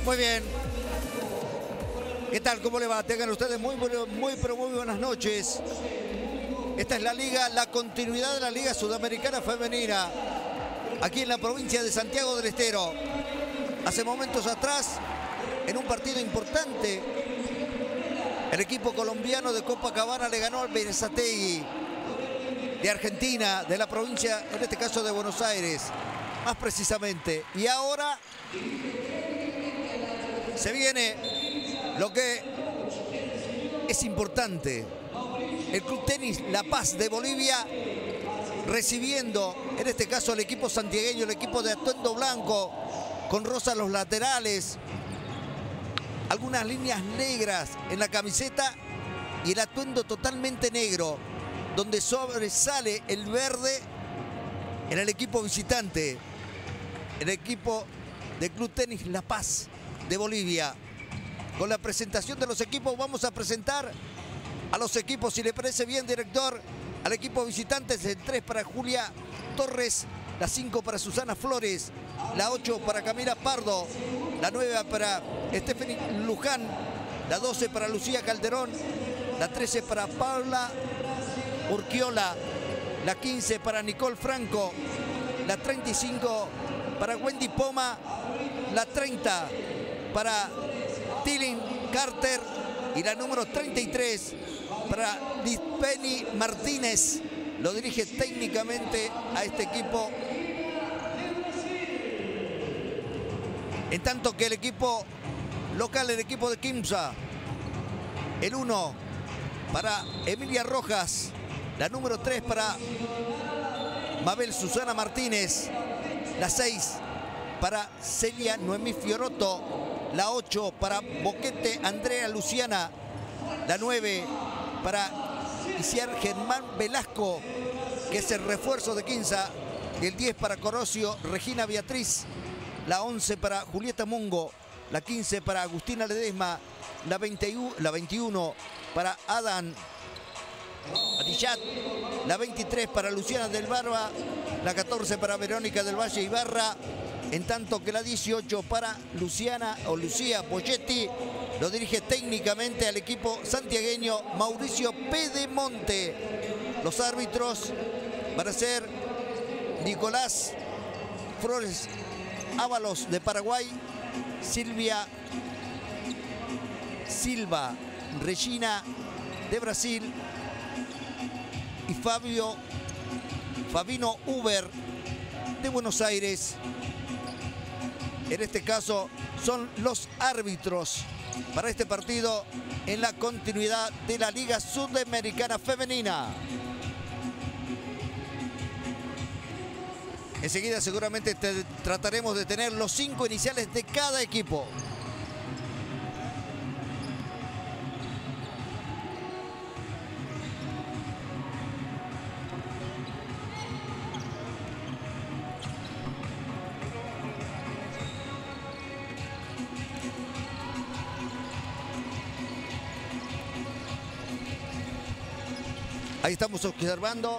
Muy bien. ¿Qué tal? ¿Cómo le va? Tengan ustedes muy buenas noches. Esta es la liga, la continuidad de la Liga Sudamericana Femenina, aquí en la provincia de Santiago del Estero. Hace momentos atrás, en un partido importante, el equipo colombiano de Copacabana le ganó al Berazategui de Argentina, de la provincia, en este caso de Buenos Aires, más precisamente. Y ahora se viene lo que es importante. El Club Tenis La Paz de Bolivia recibiendo, en este caso, al equipo santiagueño, el equipo de atuendo blanco, con rosa a los laterales, algunas líneas negras en la camiseta y el atuendo totalmente negro, donde sobresale el verde en el equipo visitante, el equipo del Club Tenis La Paz de Bolivia. Con la presentación de los equipos vamos a presentar a los equipos, si le parece bien, director. Al equipo visitante, el 3 para Julia Torres, la 5 para Susana Flores, la 8 para Camila Pardo, la 9 para Stephanie Luján, la 12 para Lucía Calderón, la 13 para Paula Urquiola, la 15 para Nicole Franco, la 35 para Wendy Poma, la 30 para Tilin Carter y la número 33 para Lisbeni Martínez. Lo dirige técnicamente a este equipo. En tanto que el equipo local, el equipo de Quimsa, el 1 para Emilia Rojas, la número 3 para Mabel Susana Martínez, la 6 para Celia Noemí Fioroto, la 8 para Boquete Andrea Luciana, la 9 para Isiar Germán Velasco, que es el refuerzo de Quimsa, y el 10 para Corosio Regina Beatriz, la 11 para Julieta Mungo, la 15 para Agustina Ledesma, la 21 para Adán Adillat, la 23 para Luciana del Barba, la 14 para Verónica del Valle Ibarra, en tanto que la 18 para Luciana o Lucía Pochetti. Lo dirige técnicamente al equipo santiagueño Mauricio Pedemonte. Los árbitros van a ser Nicolás Flores Ábalos de Paraguay, Silvia Silva Regina de Brasil y Fabino Uber de Buenos Aires. En este caso son los árbitros para este partido en la continuidad de la Liga Sudamericana Femenina. Enseguida seguramente trataremos de tener los 5 iniciales de cada equipo. Ahí estamos observando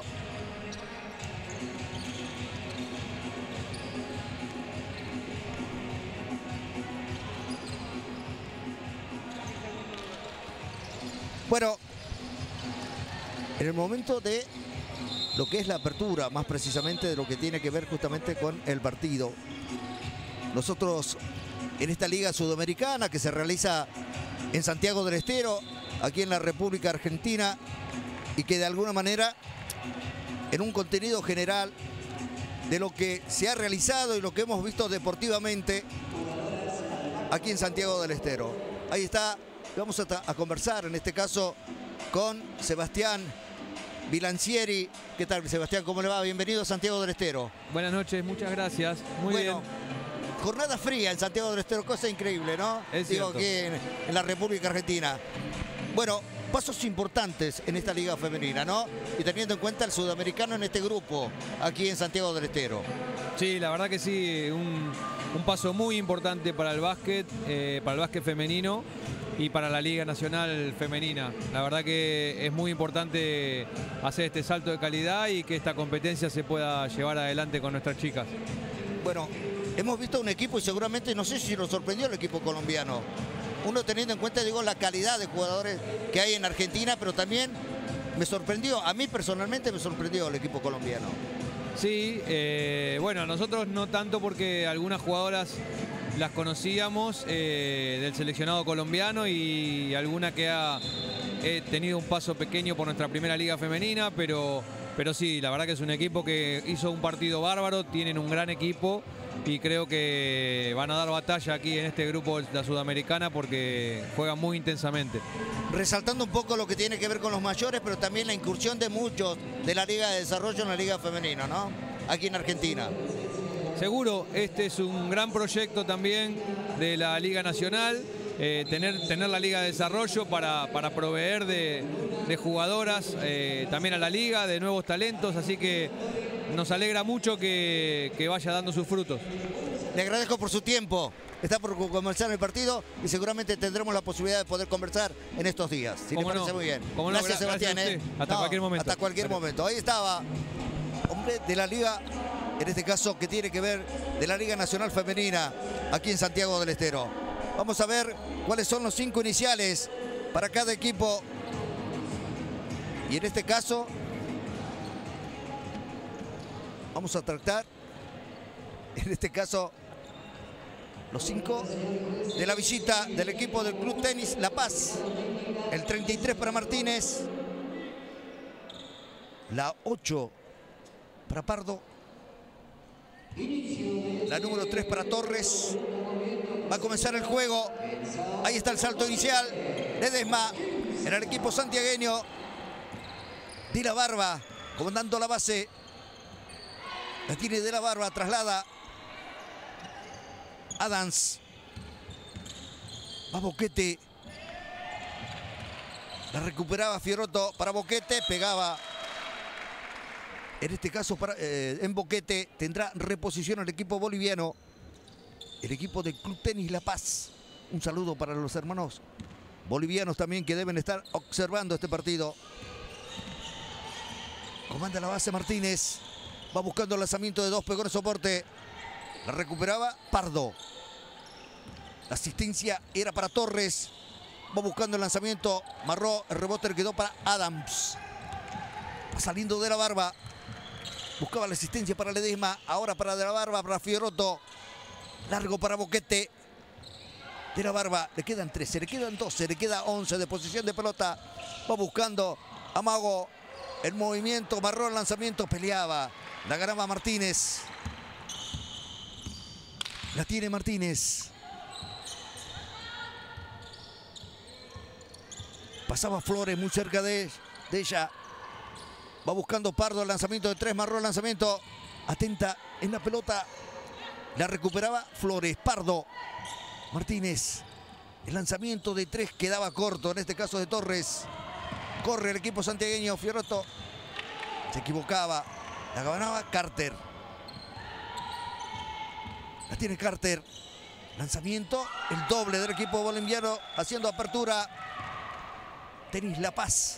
bueno, en el momento de lo que es la apertura, más precisamente de lo que tiene que ver justamente con el partido. Nosotros en esta Liga Sudamericana que se realiza en Santiago del Estero, aquí en la República Argentina, y que de alguna manera, en un contenido general de lo que se ha realizado y lo que hemos visto deportivamente aquí en Santiago del Estero. Ahí está, vamos a conversar en este caso con Sebastián Bilancieri. ¿Qué tal, Sebastián? ¿Cómo le va? Bienvenido a Santiago del Estero. Buenas noches, muchas gracias. Muy bien. Jornada fría en Santiago del Estero, cosa increíble, ¿no? Es Digo, cierto. aquí en la República Argentina. Bueno, pasos importantes en esta liga femenina, ¿no? Y teniendo en cuenta el sudamericano en este grupo, aquí en Santiago del Estero. Sí, la verdad que sí, un paso muy importante para el básquet femenino y para la Liga Nacional Femenina. La verdad que es muy importante hacer este salto de calidad y que esta competencia se pueda llevar adelante con nuestras chicas. Bueno, hemos visto un equipo y seguramente no sé si lo sorprendió el equipo colombiano. Uno teniendo en cuenta, digo, la calidad de jugadores que hay en Argentina, pero también me sorprendió, a mí personalmente me sorprendió el equipo colombiano. Sí, bueno, a nosotros no tanto porque algunas jugadoras las conocíamos del seleccionado colombiano y alguna que ha tenido un paso pequeño por nuestra primera liga femenina, pero sí, la verdad que es un equipo que hizo un partido bárbaro, tienen un gran equipo y creo que van a dar batalla aquí en este grupo de la Sudamericana porque juegan muy intensamente. Resaltando un poco lo que tiene que ver con los mayores, pero también la incursión de muchos de la Liga de Desarrollo en la Liga Femenina, ¿no? Aquí en Argentina. Seguro, este es un gran proyecto también de la Liga Nacional, tener la Liga de Desarrollo para proveer de jugadoras también a la Liga, de nuevos talentos, así que nos alegra mucho que vaya dando sus frutos. Le agradezco por su tiempo. Está por comenzar el partido y seguramente tendremos la posibilidad de poder conversar en estos días. Si le parece muy bien. Gracias, Sebastián. Hasta cualquier momento. Hasta cualquier momento. Ahí estaba, hombre de la Liga, en este caso que tiene que ver de la Liga Nacional Femenina, aquí en Santiago del Estero. Vamos a ver cuáles son los 5 iniciales para cada equipo. Y en este caso, vamos a tratar, en este caso, los 5 de la visita del equipo del Club Tenis La Paz. El 33 para Martínez. La 8 para Pardo. La número 3 para Torres. Va a comenzar el juego. Ahí está el salto inicial. Ledesma en el equipo santiagueño. De la Barba comandando la base. La tiene De la Barba, traslada Adams. Va Boquete. La recuperaba Fiorotto para Boquete. Pegaba. En este caso en Boquete tendrá reposición el equipo boliviano. El equipo del Club Tenis La Paz. Un saludo para los hermanos bolivianos también que deben estar observando este partido. Comanda la base Martínez. Va buscando el lanzamiento de 2, pegó en el soporte. La recuperaba Pardo. La asistencia era para Torres. Va buscando el lanzamiento. Marró, el rebote le quedó para Adams. Va saliendo De la Barba. Buscaba la asistencia para Ledesma. Ahora para De la Barba, para Fiorotto. Largo para Boquete. De la Barba, le quedan 13, le quedan 12, le queda 11 de posición de pelota. Va buscando Amago. El movimiento, Marró el lanzamiento, peleaba. La ganaba Martínez. La tiene Martínez. Pasaba Flores muy cerca de ella. Va buscando Pardo el lanzamiento de 3. Marró el lanzamiento. Atenta en la pelota. La recuperaba Flores. Pardo. Martínez. El lanzamiento de 3 quedaba corto. En este caso de Torres. Corre el equipo santiagueño. Fiorotto se equivocaba. La ganaba Carter. La tiene Carter. Lanzamiento. El doble del equipo boliviano haciendo apertura. Tenis La Paz.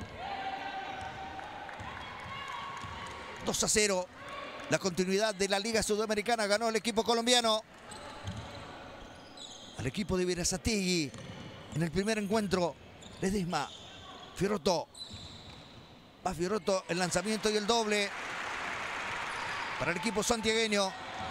2-0. La continuidad de la Liga Sudamericana. Ganó el equipo colombiano. Al equipo de Berazategui. En el primer encuentro. Ledesma. Fiorotto. Va Fiorotto, el lanzamiento y el doble. Para el equipo santiagueño.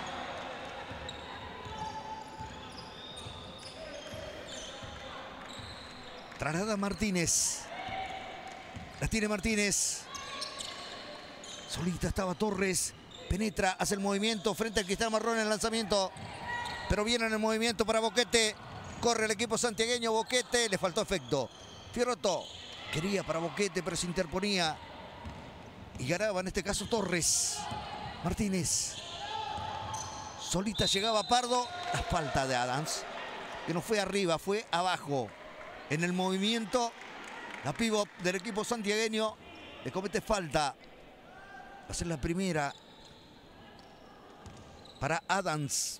Traslada Martínez. La tiene Martínez. Solita estaba Torres. Penetra, hace el movimiento frente al Cristal Marrón en el lanzamiento. Pero viene en el movimiento para Boquete. Corre el equipo santiagueño. Boquete, le faltó efecto. Fiorotto quería para Boquete, pero se interponía. Y ganaba en este caso Torres. Martínez. Solita llegaba Pardo. La falta de Adams. Que no fue arriba, fue abajo. En el movimiento, la pívot del equipo santiagueño le comete falta. Va a ser la primera para Adams.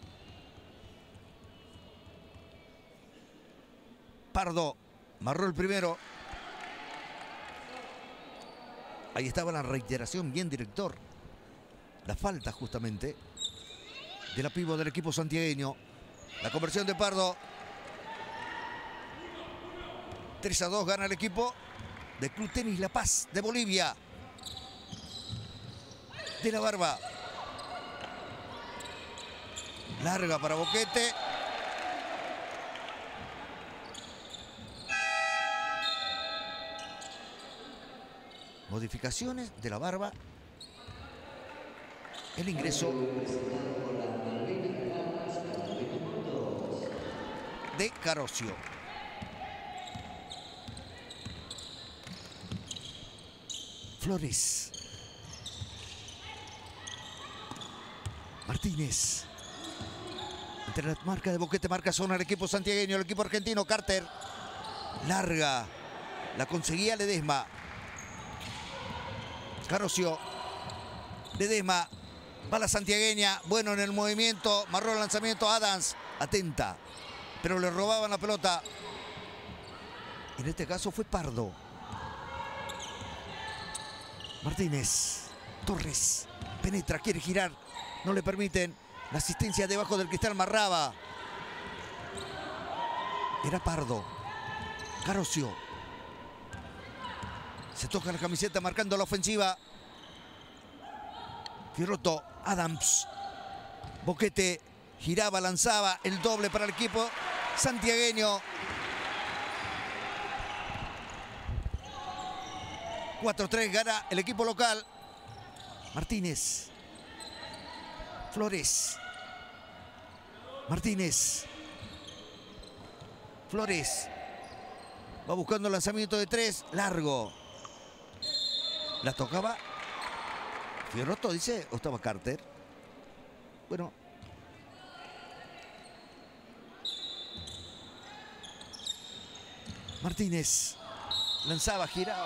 Pardo marró el primero. Ahí estaba la reiteración, bien director. La falta justamente. de la pívot del equipo santiagueño. La conversión de Pardo. 3-2 gana el equipo de Club Tenis La Paz de Bolivia. De la Barba. Larga para Boquete. Modificaciones de la Barba. El ingreso de Carosio. Flores. Martínez. Entre la marca de Boquete, marca zona el equipo santiagueño, el equipo argentino. Carter. Larga. La conseguía Ledesma. Carosio. Ledesma. Va la santiagueña. Bueno en el movimiento. Marró el lanzamiento. Adams. Atenta. Pero le robaban la pelota. En este caso fue Pardo. Martínez. Torres. Penetra. Quiere girar. No le permiten. La asistencia debajo del cristal. Marraba. Era Pardo. Carosio. Se toca la camiseta marcando la ofensiva. Fiorotto. Adams. Boquete. Giraba, lanzaba. El doble para el equipo santiagueño. 4-3 gana el equipo local. Martínez. Flores. Martínez. Flores. Va buscando el lanzamiento de 3. Largo. La tocaba Fiorotto, dice, o estaba Carter. Bueno. Martínez. Lanzaba, giraba.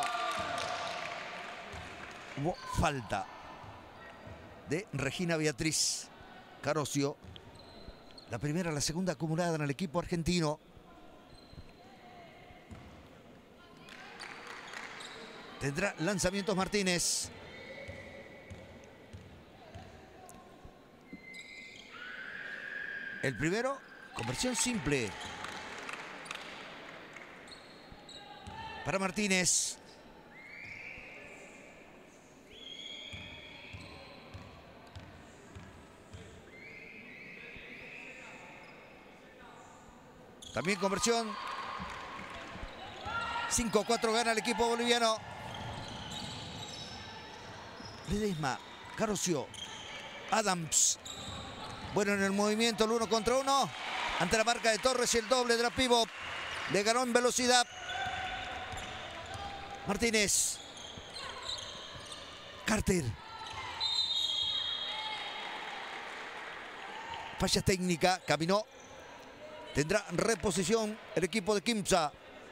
Hubo falta de Regina Beatriz. Carosio. La primera, la segunda acumulada en el equipo argentino. Tendrá lanzamientos Martínez. El primero, conversión simple. Para Martínez. También conversión. 5-4 gana el equipo boliviano. Ledesma. Carosio. Adams. Bueno en el movimiento, el 1 contra 1. Ante la marca de Torres y el doble de la pívot. Le ganó en velocidad. Martínez. Carter. Falla técnica. Caminó. Tendrá reposición el equipo de Quimsa.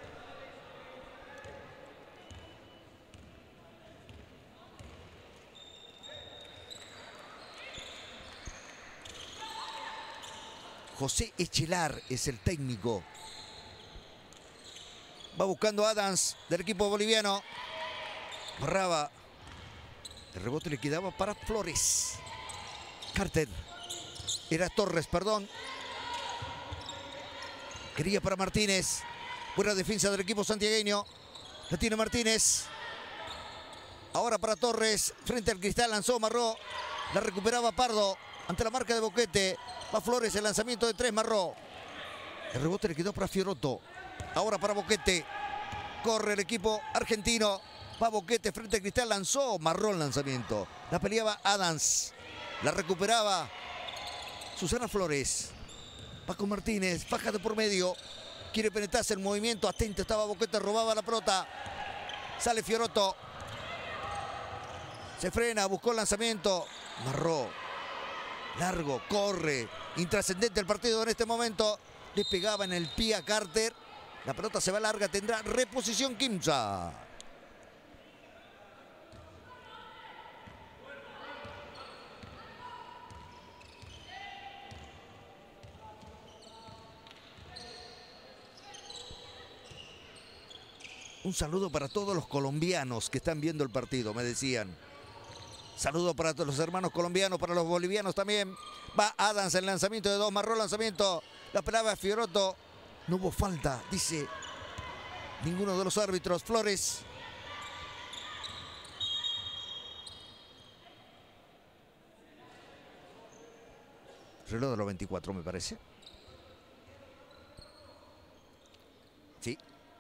José Echelar es el técnico. Va buscando a Adams del equipo boliviano. Barraba. El rebote le quedaba para Flores. Carter. Era Torres, perdón. Quería para Martínez. Buena defensa del equipo santiagueño. La tiene Martínez. Ahora para Torres. Frente al cristal lanzó, Marró. La recuperaba Pardo. Ante la marca de Boquete. Va Flores, el lanzamiento de 3, Marró. El rebote le quedó para Fiorotto. Ahora para Boquete. Corre el equipo argentino. Va Boquete frente al cristal, lanzó. Marró el lanzamiento. La peleaba Adams. La recuperaba Susana Flores. Va con Martínez. Baja de por medio. Quiere penetrarse el movimiento. Atento estaba Boquete. Robaba la pelota. Sale Fiorotto. Se frena. Buscó el lanzamiento. Marró. Largo. Corre. Intrascendente el partido en este momento. Le pegaba en el pie a Carter. La pelota se va larga. Tendrá reposición Quimsa. Un saludo para todos los colombianos que están viendo el partido, me decían. Saludo para todos los hermanos colombianos, para los bolivianos también. Va Adams en lanzamiento de 2, Marró lanzamiento. La pelaba Fiorotto. No hubo falta, dice ninguno de los árbitros. Flores. Reloj de los 24, me parece. Sí.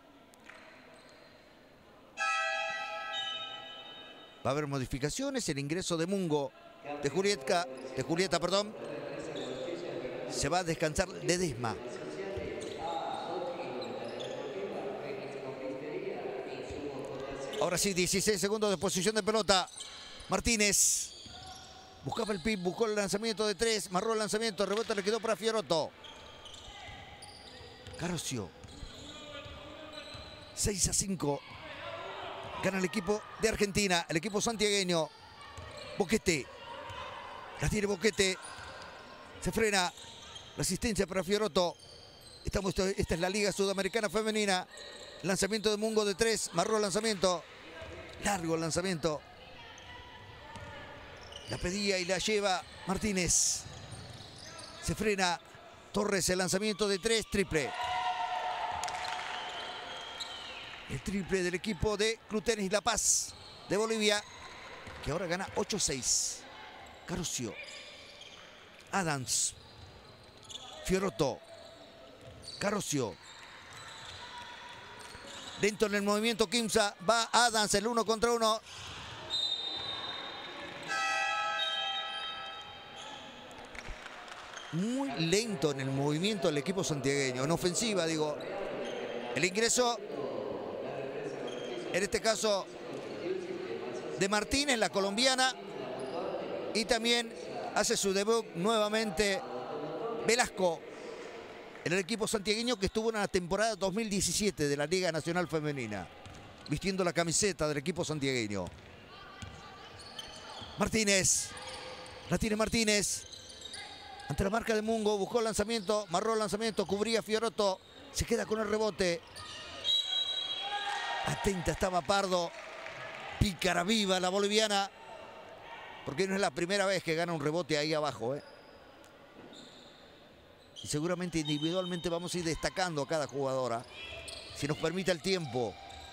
Va a haber modificaciones. El ingreso de Mungo, de Julieta, perdón. Se va a descansar Ledesma. Ahora sí, 16 segundos de posición de pelota. Martínez. Buscaba el pin, buscó el lanzamiento de 3. Marró el lanzamiento, rebote le quedó para Fiorotto. Carosio. 6-5. Gana el equipo de Argentina, el equipo santiagueño. Boquete. La tiene Boquete. Se frena. La asistencia para Fiorotto. Esta es la Liga Sudamericana Femenina. Lanzamiento de Mungo de 3. Marró el lanzamiento. Largo el lanzamiento. La pedía y la lleva Martínez. Se frena. Torres, el lanzamiento de 3. Triple. El triple del equipo de Club Tenis La Paz de Bolivia, que ahora gana 8-6. Carosio. Adams. Fiorotto. Carosio. Lento en el movimiento Quimsa. Va Adams, el 1 contra 1. Muy lento en el movimiento el equipo santiagueño. En ofensiva, digo. El ingreso, en este caso, de Martínez, la colombiana. Y también hace su debut nuevamente Velasco en el equipo santiagueño, que estuvo en la temporada 2017 de la Liga Nacional Femenina, vistiendo la camiseta del equipo santiagueño. Martínez. La tiene Martínez. Ante la marca de Mungo, buscó el lanzamiento, marró el lanzamiento, cubría Fiorotto. Se queda con el rebote. Atenta estaba Pardo. Pícara viva la boliviana. Porque no es la primera vez que gana un rebote ahí abajo, Y seguramente individualmente vamos a ir destacando a cada jugadora, si nos permite el tiempo.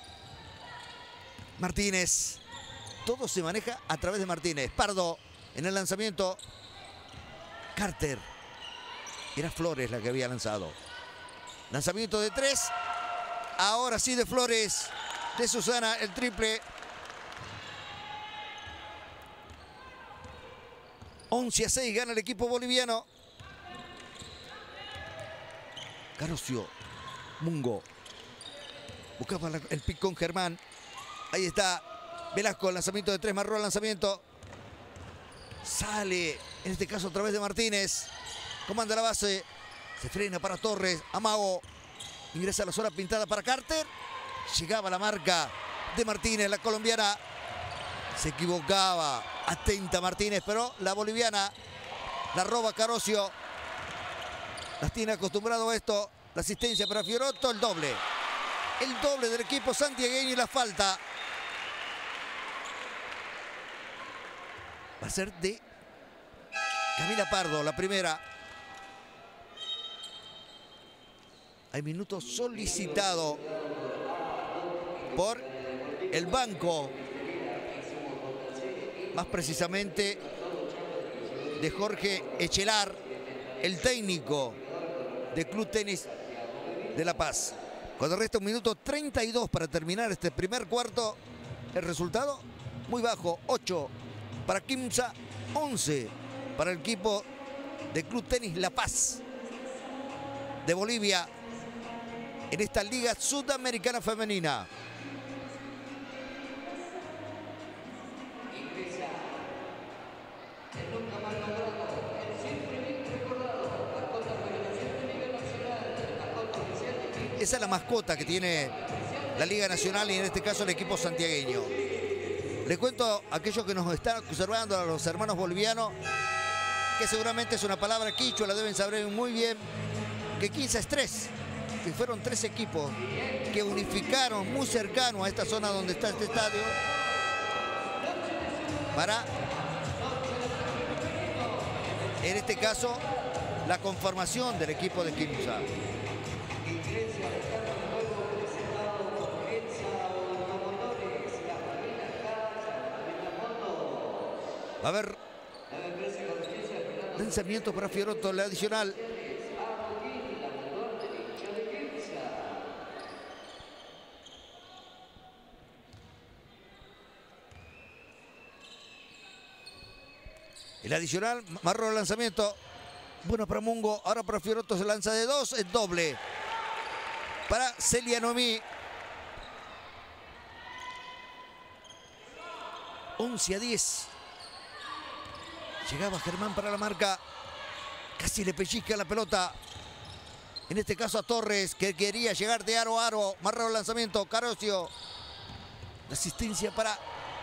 Martínez. Todo se maneja a través de Martínez. Pardo en el lanzamiento. Carter. Era Flores la que había lanzado. Lanzamiento de 3. Ahora sí de Flores. De Susana el triple. 11-6 gana el equipo boliviano. Carosio. Mungo. Buscaba el pick con Germán. Ahí está Velasco, el lanzamiento de 3. Marró el lanzamiento. Sale, en este caso a través de Martínez. Comanda la base. Se frena para Torres. Amago. Ingresa a la zona pintada para Carter. Llegaba la marca de Martínez, la colombiana. Se equivocaba. Atenta Martínez, pero la boliviana la roba Carosio. Las tiene acostumbrado a esto. La asistencia para Fiorotto, el doble. El doble del equipo santiagueño y la falta va a ser de Camila Pardo, la primera. Hay minuto solicitado por el banco, más precisamente de Jorge Echelar, el técnico de Club Tenis de La Paz. Cuando resta 1 minuto 32 para terminar este primer cuarto, el resultado muy bajo, 8 para Quimsa, 11 para el equipo de Club Tenis La Paz de Bolivia en esta Liga Sudamericana Femenina. Esa es la mascota que tiene la Liga Nacional y en este caso el equipo santiagueño. Les cuento a aquellos que nos están observando, a los hermanos bolivianos, que seguramente es una palabra quichua, la deben saber muy bien, que Quimsa es 3, que fueron 3 equipos que unificaron muy cercano a esta zona donde está este estadio. para, en este caso, la conformación del equipo de Quimsa. A ver, lanzamiento para Fiorotto, el adicional. El adicional, marró el lanzamiento. Bueno para Mungo, ahora para Fiorotto se lanza de 2, es doble. Para Celia Noemí. 11-10. Llegaba Germán para la marca. Casi le pellizca la pelota. En este caso a Torres, que quería llegar de aro a aro. Marró el lanzamiento, Carosio. La asistencia para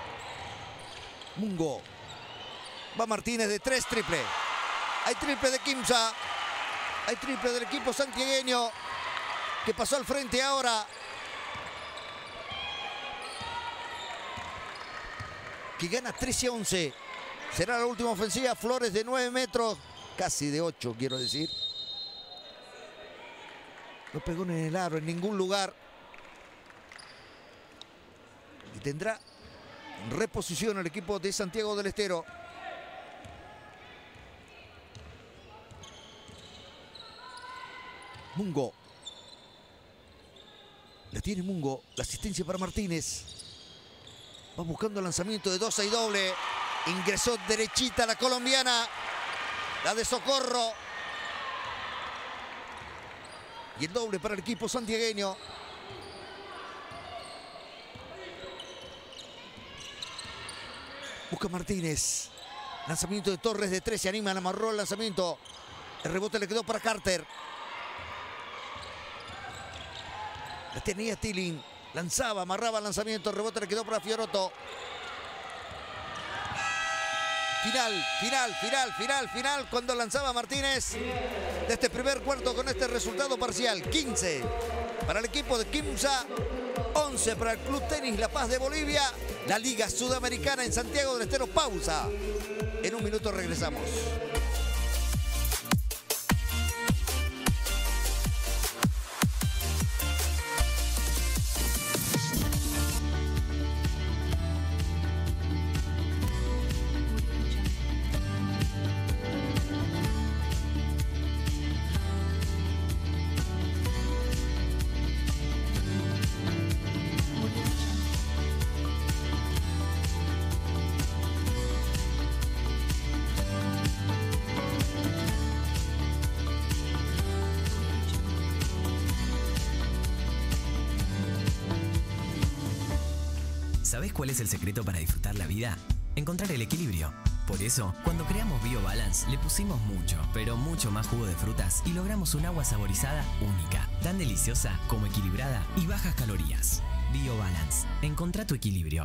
Mungo. Va Martínez de 3, triple. Hay triple de Quimsa. Hay triple del equipo santiagueño, que pasó al frente ahora. Que gana 13-11. Será la última ofensiva. Flores de 9 metros. Casi de 8, quiero decir. No pegó en el aro, en ningún lugar. Y tendrá reposición el equipo de Santiago del Estero. Mungo. La tiene Mungo. La asistencia para Martínez. Va buscando el lanzamiento de 2 y doble. Ingresó derechita la colombiana. La de Socorro. Y el doble para el equipo santiagueño. Busca Martínez. Lanzamiento de Torres de 3. Se anima, la amarró el lanzamiento. El rebote le quedó para Carter. La tenía Tilling. Lanzaba, amarraba el lanzamiento. El rebote le quedó para Fiorotto. Final. Cuando lanzaba Martínez. De este primer cuarto con este resultado parcial. 15 para el equipo de Quimsa. 11 para el Club Tenis La Paz de Bolivia. La Liga Sudamericana en Santiago del Estero. Pausa. En un minuto regresamos. ¿Sabés cuál es el secreto para disfrutar la vida? Encontrar el equilibrio. Por eso, cuando creamos BioBalance, le pusimos mucho, pero mucho más jugo de frutas y logramos un agua saborizada única, tan deliciosa como equilibrada y bajas calorías. BioBalance. Encontrá tu equilibrio.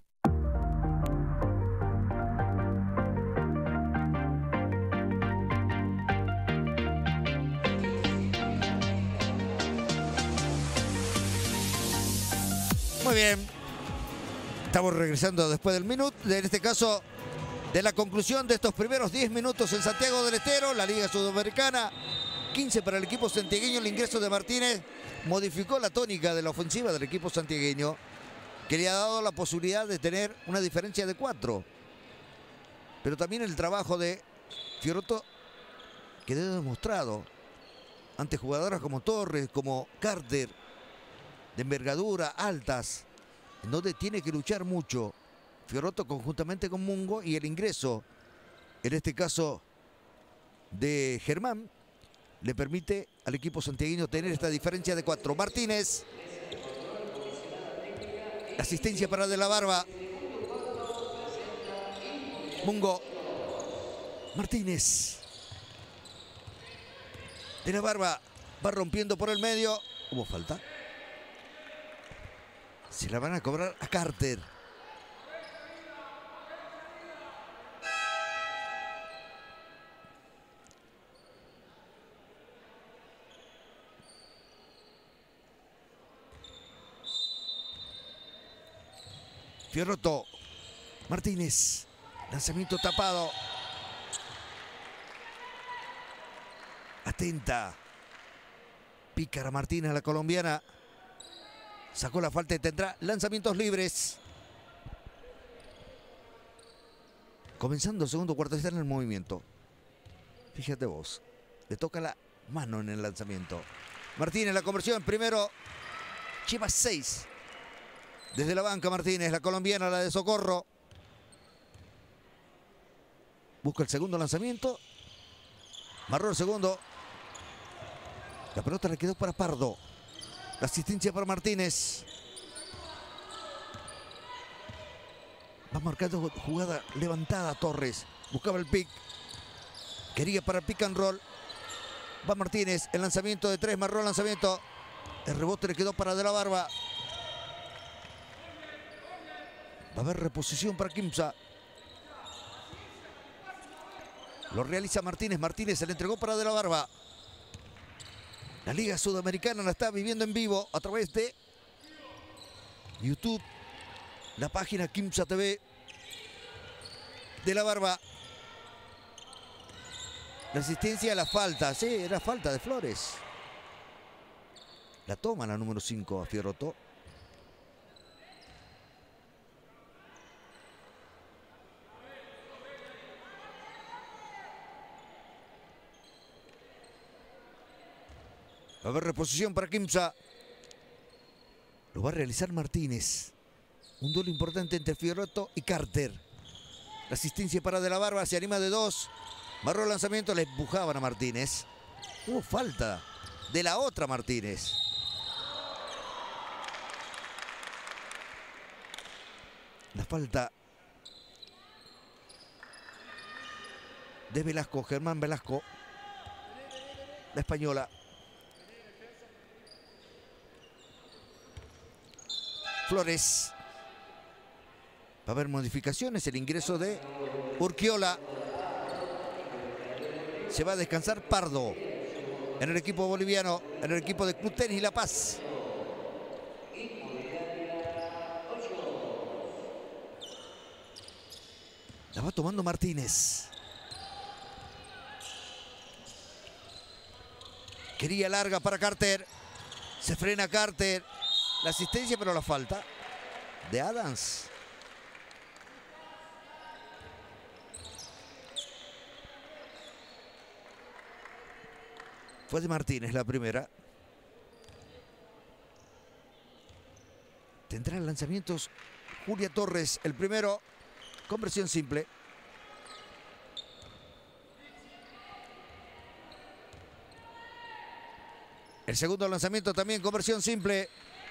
Muy bien. Estamos regresando después del minuto, en este caso, de la conclusión de estos primeros 10 minutos en Santiago del Estero, la Liga Sudamericana. 15 para el equipo santiagueño. El ingreso de Martínez modificó la tónica de la ofensiva del equipo santiagueño, que le ha dado la posibilidad de tener una diferencia de 4. Pero también el trabajo de Fiorotto quedó demostrado ante jugadoras como Torres, como Carter, de envergadura, altas, en donde tiene que luchar mucho Fiorotto conjuntamente con Mungo, y el ingreso, en este caso de Germán, le permite al equipo santiagueño tener esta diferencia de 4. Martínez. Asistencia para De la Barba. Mungo. Martínez. De la Barba va rompiendo por el medio. Hubo falta. Se la van a cobrar a Carter. Fiorotto. Martínez. Lanzamiento tapado. Atenta. Pícara Martínez, la colombiana. Sacó la falta y tendrá lanzamientos libres. Comenzando el segundo cuarto, está en el movimiento. Fíjate vos. Le toca la mano en el lanzamiento. Martínez, la conversión. Primero, lleva 6. Desde la banca Martínez, la colombiana, la de Socorro. Busca el segundo lanzamiento. Marró el segundo. La pelota le quedó para Pardo. La asistencia para Martínez. Va marcando jugada levantada Torres. Buscaba el pick. Quería para el pick and roll. Va Martínez. El lanzamiento de 3. Marró el lanzamiento. El rebote le quedó para De la Barba. Va a haber reposición para Quimsa. Lo realiza Martínez. Martínez se le entregó para De la Barba. La Liga Sudamericana la está viviendo en vivo a través de YouTube. La página Quimsa TV. De la Barba. La asistencia a la falta. Sí, era falta de Flores. La toma la número 5 a Fierroto. Va a haber reposición para Quimsa. Lo va a realizar Martínez. Un duelo importante entre Fierroto y Carter. La asistencia para De la Barba. Se anima de 2. Marró el lanzamiento. Le empujaban a Martínez. Hubo falta de la otra Martínez. La falta de Velasco. Germán Velasco. La española. Flores. Va a haber modificaciones. El ingreso de Urquiola. Se va a descansar Pardo en el equipo boliviano, en el equipo de Club Tenis La Paz. La va tomando Martínez. Quería larga para Carter. Se frena Carter. La asistencia, pero la falta de Adams. Fue de Martínez la primera. Tendrá lanzamientos Julia Torres. El primero, conversión simple. El segundo lanzamiento también conversión simple.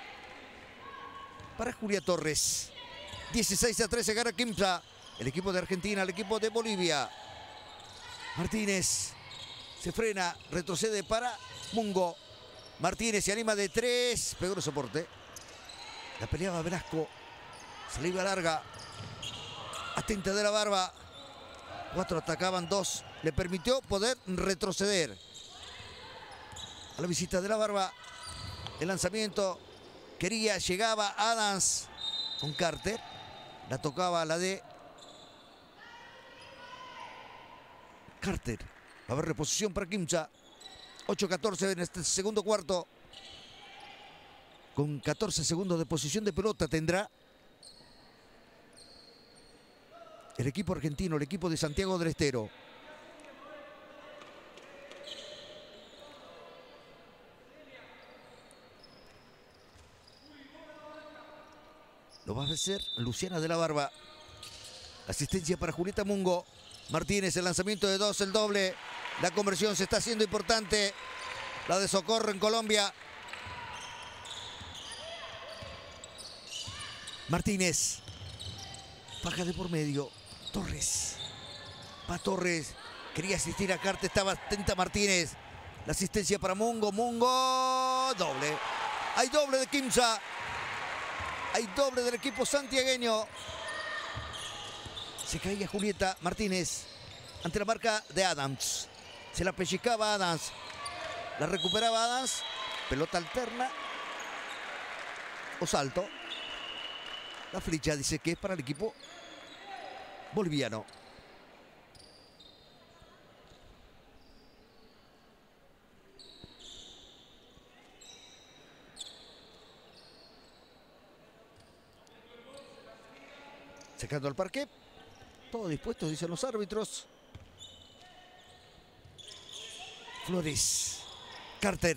Para Julia Torres. 16-13 gana Quimsa. El equipo de Argentina, el equipo de Bolivia. Martínez se frena, retrocede para Mungo. Martínez se anima de 3. Pegó el soporte. La peleaba Velasco. Se le iba larga. Atenta De la Barba. 4 atacaban, 2. Le permitió poder retroceder. A la visita de La Barba. El lanzamiento. Quería, llegaba Adams con Carter. La tocaba la de Carter. Va a haber reposición para Quimsa. 8-14 en este segundo cuarto. Con 14 segundos de posición de pelota tendrá el equipo argentino, el equipo de Santiago del Estero. Lo va a hacer Luciana De la Barba. Asistencia para Julieta Mungo. Martínez, el lanzamiento de 2, el doble. La conversión se está haciendo importante. La de Socorro en Colombia. Martínez. Baja de por medio. Torres. Va Torres. Quería asistir a Carter. Estaba atenta Martínez. La asistencia para Mungo. Mungo. Doble. Hay doble de Quimsa. Hay doble del equipo santiagueño. Se caía Julieta Martínez ante la marca de Adams. Se la pellizcaba Adams. La recuperaba Adams. Pelota alterna. O salto. La flecha dice que es para el equipo boliviano. Secando al parque. Todos dispuestos, dicen los árbitros. Flores. Carter.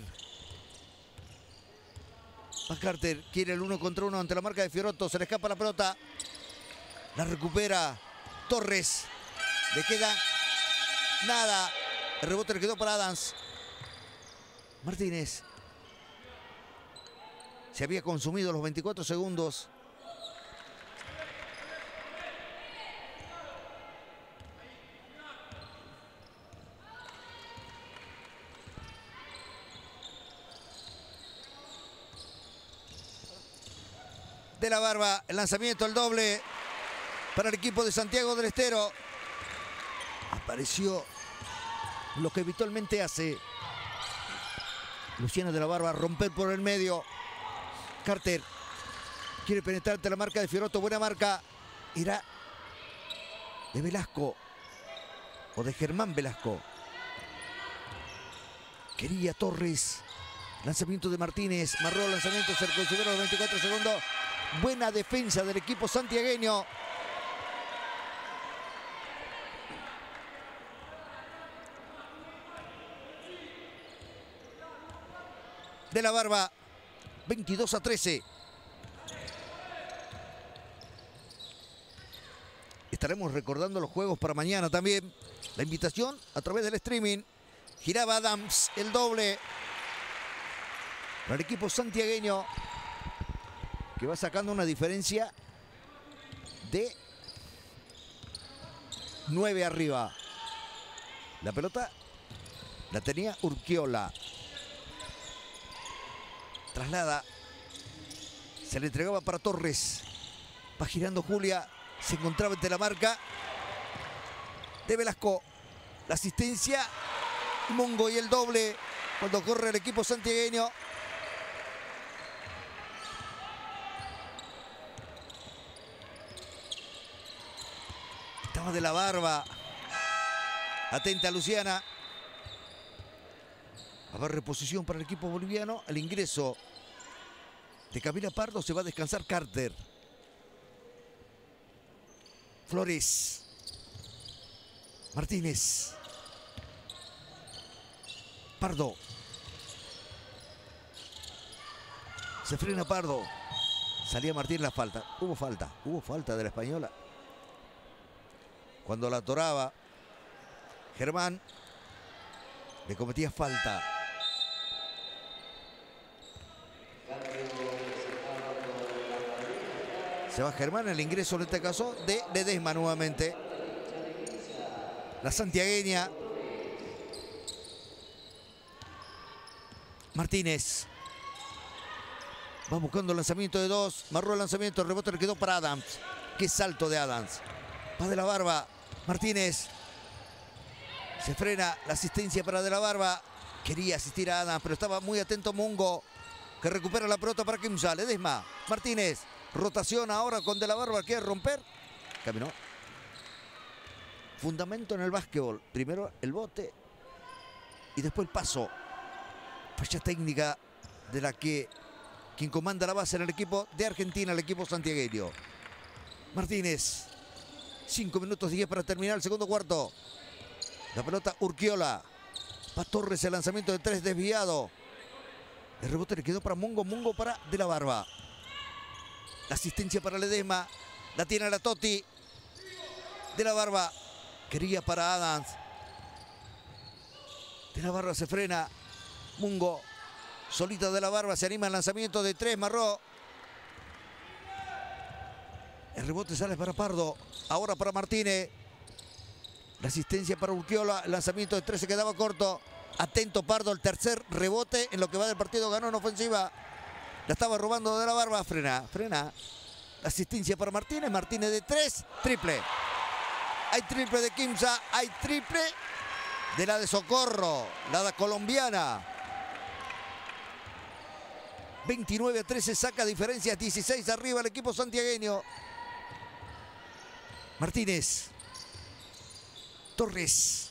Va Carter. Quiere el 1 contra 1 ante la marca de Fiorotto. Se le escapa la pelota. La recupera Torres. Le queda nada. El rebote le quedó para Adams. Martínez. Se había consumido los 24 segundos. De la Barba, el lanzamiento, el doble para el equipo de Santiago del Estero. Apareció lo que habitualmente hace Luciano de la Barba, romper por el medio. Carter quiere penetrar ante la marca de Fiorotto, buena marca. Era de Velasco o de Germán Velasco. Quería Torres. Lanzamiento de Martínez. Marró el lanzamiento, se considera los 24 segundos. Buena defensa del equipo santiagueño. De la Barba, 22-13. Estaremos recordando los juegos para mañana también. La invitación a través del streaming. Giraba Adams, el doble para el equipo santiagueño, que va sacando una diferencia de 9 arriba. La pelota la tenía Urquiola. Traslada. Se le entregaba para Torres. Va girando Julia. Se encontraba entre la marca de Velasco. La asistencia. Mongo y el doble cuando corre el equipo santiagueño. Estaba de la Barba. Atenta Luciana. Va a haber reposición para el equipo boliviano. Al ingreso de Camila Pardo se va a descansar Carter. Flores. Martínez. Pardo. Se frena Pardo. Salía Martín la falta. Hubo falta de la española. Cuando la atoraba Germán, le cometía falta. Se va Germán, el ingreso en este caso de Ledesma nuevamente. La santiagueña. Martínez. Va buscando el lanzamiento de dos. Marró el lanzamiento, el rebote le quedó para Adams. Qué salto de Adams. Va de la Barba. Martínez. Se frena la asistencia para de la Barba. Quería asistir a Adams, pero estaba muy atento Mongo, que recupera la pelota para Quimsa. Ledesma. Martínez. Rotación ahora con de la Barba. Quiere romper. Caminó. Fundamento en el básquetbol. Primero el bote y después el paso. Falla técnica de la que quien comanda la base en el equipo de Argentina, el equipo santiagueño. Martínez. 5 minutos 10 para terminar el segundo cuarto. La pelota Urquiola. Va Torres, el lanzamiento de 3 desviado. El rebote le quedó para Mongo. Mongo para de la Barba. La asistencia para Ledesma. La tiene la Totti. De la Barba. Quería para Adams. De la Barba se frena. Mongo. Solita de la Barba. Se anima el lanzamiento de 3. Marró. El rebote sale para Pardo. Ahora para Martínez. La asistencia para Urquiola. El lanzamiento de 3 se quedaba corto. Atento Pardo. El tercer rebote en lo que va del partido. Ganó en ofensiva. La estaba robando de la Barba. Frena. La asistencia para Martínez. Martínez de 3. Triple. Hay triple de Quimsa. Hay triple de la de Socorro. La colombiana. 29-13. Saca diferencias. 16 arriba el equipo santiagueño. Martínez. Torres.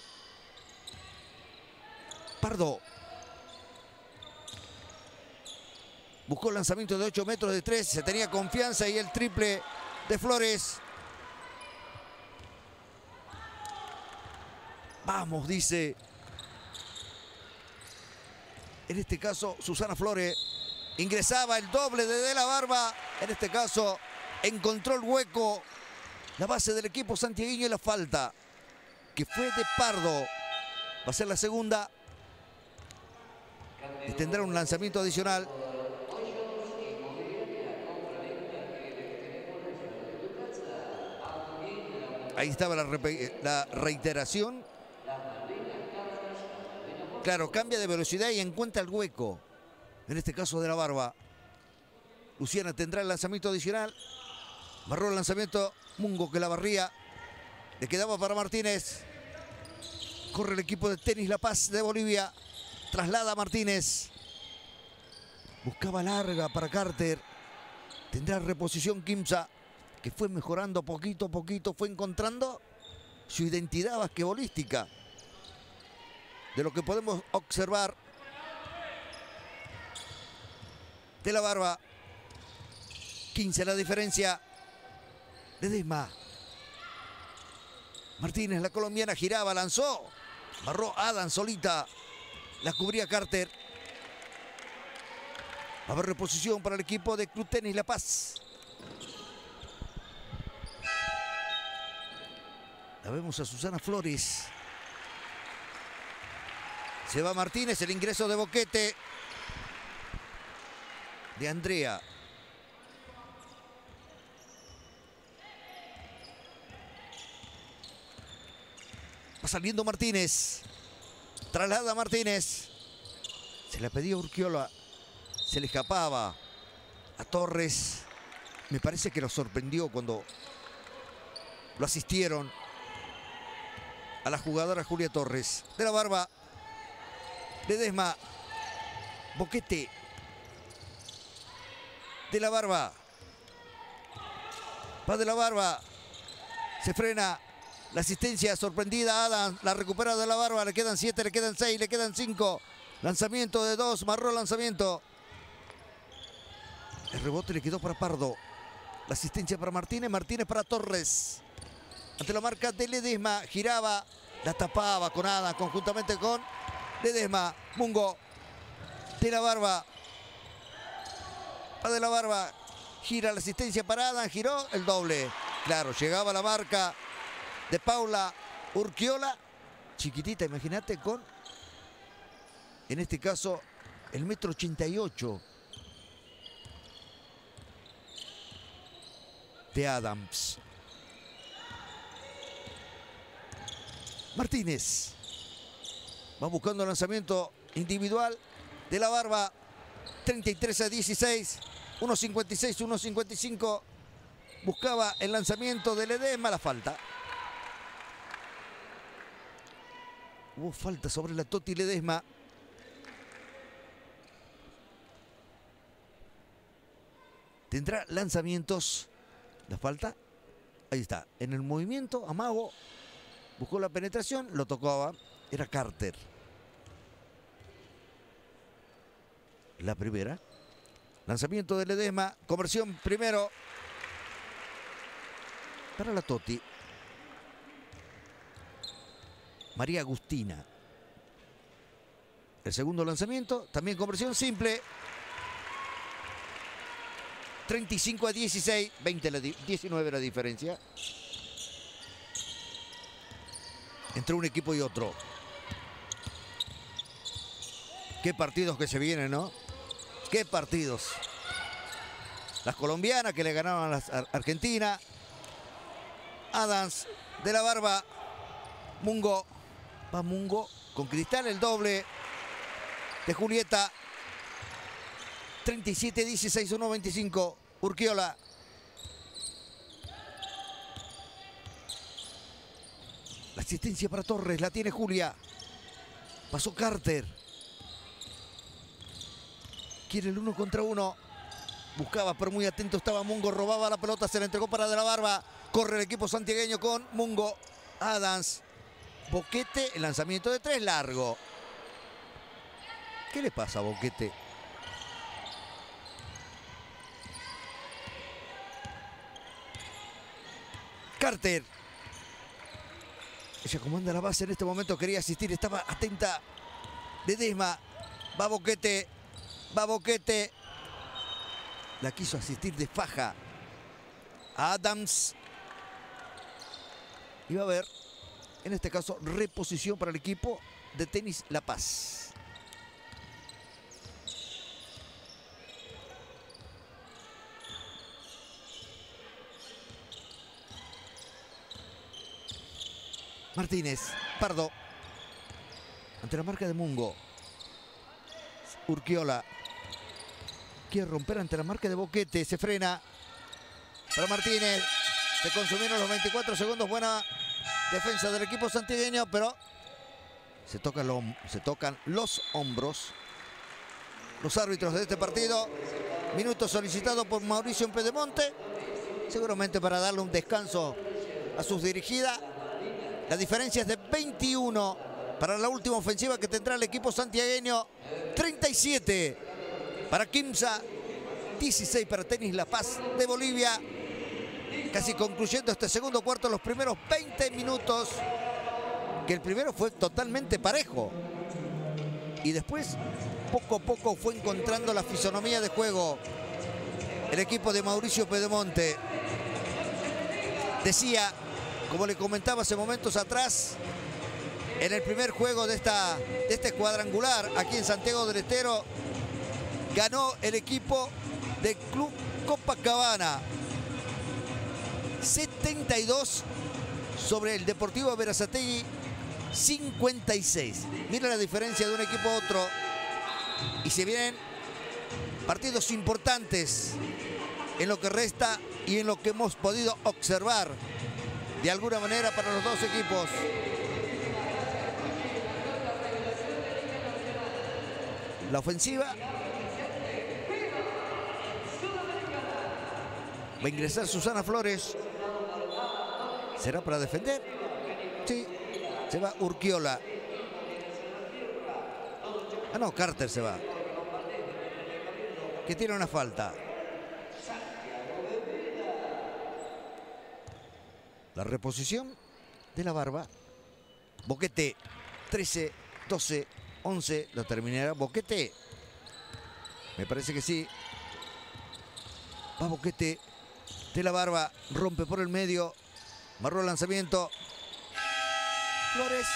Pardo. Buscó el lanzamiento de 8 metros de 3. Se tenía confianza y el triple de Flores. Vamos, dice. En este caso, Susana Flores. Ingresaba el doble de la Barba. En este caso, encontró el hueco. La base del equipo santiagueño y la falta, que fue de Pardo. Va a ser la segunda. Y tendrá un lanzamiento adicional. Ahí estaba la reiteración. Claro, cambia de velocidad y encuentra el hueco. En este caso de la Barba. Luciana tendrá el lanzamiento adicional. Barró el lanzamiento Mungo, que la barría. Le quedaba para Martínez. Corre el equipo de tenis La Paz de Bolivia. Traslada a Martínez. Buscaba larga para Carter. Tendrá reposición Quimsa, que fue mejorando poquito a poquito. Fue encontrando su identidad basquetbolística. De lo que podemos observar. De la Barba. 15 la diferencia. Ledesma. Martínez, la colombiana, giraba, lanzó. Barró Adam solita. La cubría Carter. Va a haber reposición para el equipo de Club Tenis La Paz. La vemos a Susana Flores. Se va Martínez, el ingreso de Boquete. De Andrea. Va saliendo Martínez. Traslada a Martínez. Se la pedía Urquiola. Se le escapaba a Torres. Me parece que lo sorprendió cuando lo asistieron a la jugadora Julia Torres. De la Barba. Ledesma. Boquete. De la Barba. Va de la Barba. Se frena. La asistencia sorprendida. Adam la recupera de la Barba. Le quedan 7, le quedan 6, le quedan 5. Lanzamiento de 2. Marró el lanzamiento. El rebote le quedó para Pardo. La asistencia para Martínez. Martínez para Torres. Ante la marca de Ledesma. Giraba. La tapaba con Adam conjuntamente con Ledesma. Mungo. De la Barba. Va de la Barba. Gira la asistencia para Adam. Giró el doble. Claro, llegaba la marca de Paula Urquiola. Chiquitita, imagínate, con, en este caso, el 1,88 m de Adams. Martínez. Va buscando el lanzamiento individual de la Barba. 33-16. 1.56, 1.55. Buscaba el lanzamiento de Ledesma. La falta. Hubo falta sobre la Toti Ledesma. Tendrá lanzamientos. La falta. Ahí está. En el movimiento, Amago buscó la penetración. Lo tocaba. Era Carter. La primera. Lanzamiento de Ledesma. Conversión primero. Para la Toti. María Agustina. El segundo lanzamiento. También conversión simple. 35-16. 19 la diferencia. Entre un equipo y otro. Qué partidos que se vienen, ¿no? Qué partidos. Las colombianas que le ganaron a las Argentina. Adams de la Barba. Mungo. Va Mungo con Cristal, el doble de Julieta. 37-16, 1.25. Urquiola. La asistencia para Torres, la tiene Julia. Pasó Carter. Quiere el 1 contra 1. Buscaba, pero muy atento estaba Mungo. Robaba la pelota, se la entregó para De la Barba. Corre el equipo santiagueño con Mungo, Adams, Boquete, el lanzamiento de 3 largo. ¿Qué le pasa a Boquete? Carter. Ella comanda la base en este momento, quería asistir, estaba atenta Ledesma. Va Boquete, va Boquete. La quiso asistir de faja a Adams. Y va a haber, en este caso, reposición para el equipo de Tenis La Paz. Martínez, Pardo, ante la marca de Mungo. Urquiola quiere romper ante la marca de Boquete, se frena para Martínez. Se consumieron los 24 segundos, buena defensa del equipo santiagueño, pero se tocan los hombros los árbitros de este partido. Minuto solicitado por Mauricio Pedemonte, seguramente para darle un descanso a sus dirigidas. La diferencia es de 21 para la última ofensiva que tendrá el equipo santiagueño. 37 para Quimsa, 16 para Tenis La Paz de Bolivia. Casi concluyendo este segundo cuarto, los primeros 20 minutos, que el primero fue totalmente parejo. Y después, poco a poco, fue encontrando la fisonomía de juego el equipo de Mauricio Pedemonte. Decía, como le comentaba hace momentos atrás, en el primer juego de este cuadrangular aquí en Santiago del Estero, ganó el equipo del Club Copacabana 72 sobre el Deportivo Berazategui 56. Mira la diferencia de un equipo a otro. Y se vienen partidos importantes en lo que resta y en lo que hemos podido observar de alguna manera para los dos equipos. La ofensiva va a ingresar Susana Flores. ¿Será para defender? Sí, se va Urquiola. Ah, no, Carter se va. Que tiene una falta. La reposición de la barba. Boquete, 13, 12, 11. Lo terminará Boquete. Me parece que sí. Va Boquete de la barba. Rompe por el medio. Marró el lanzamiento. Flores.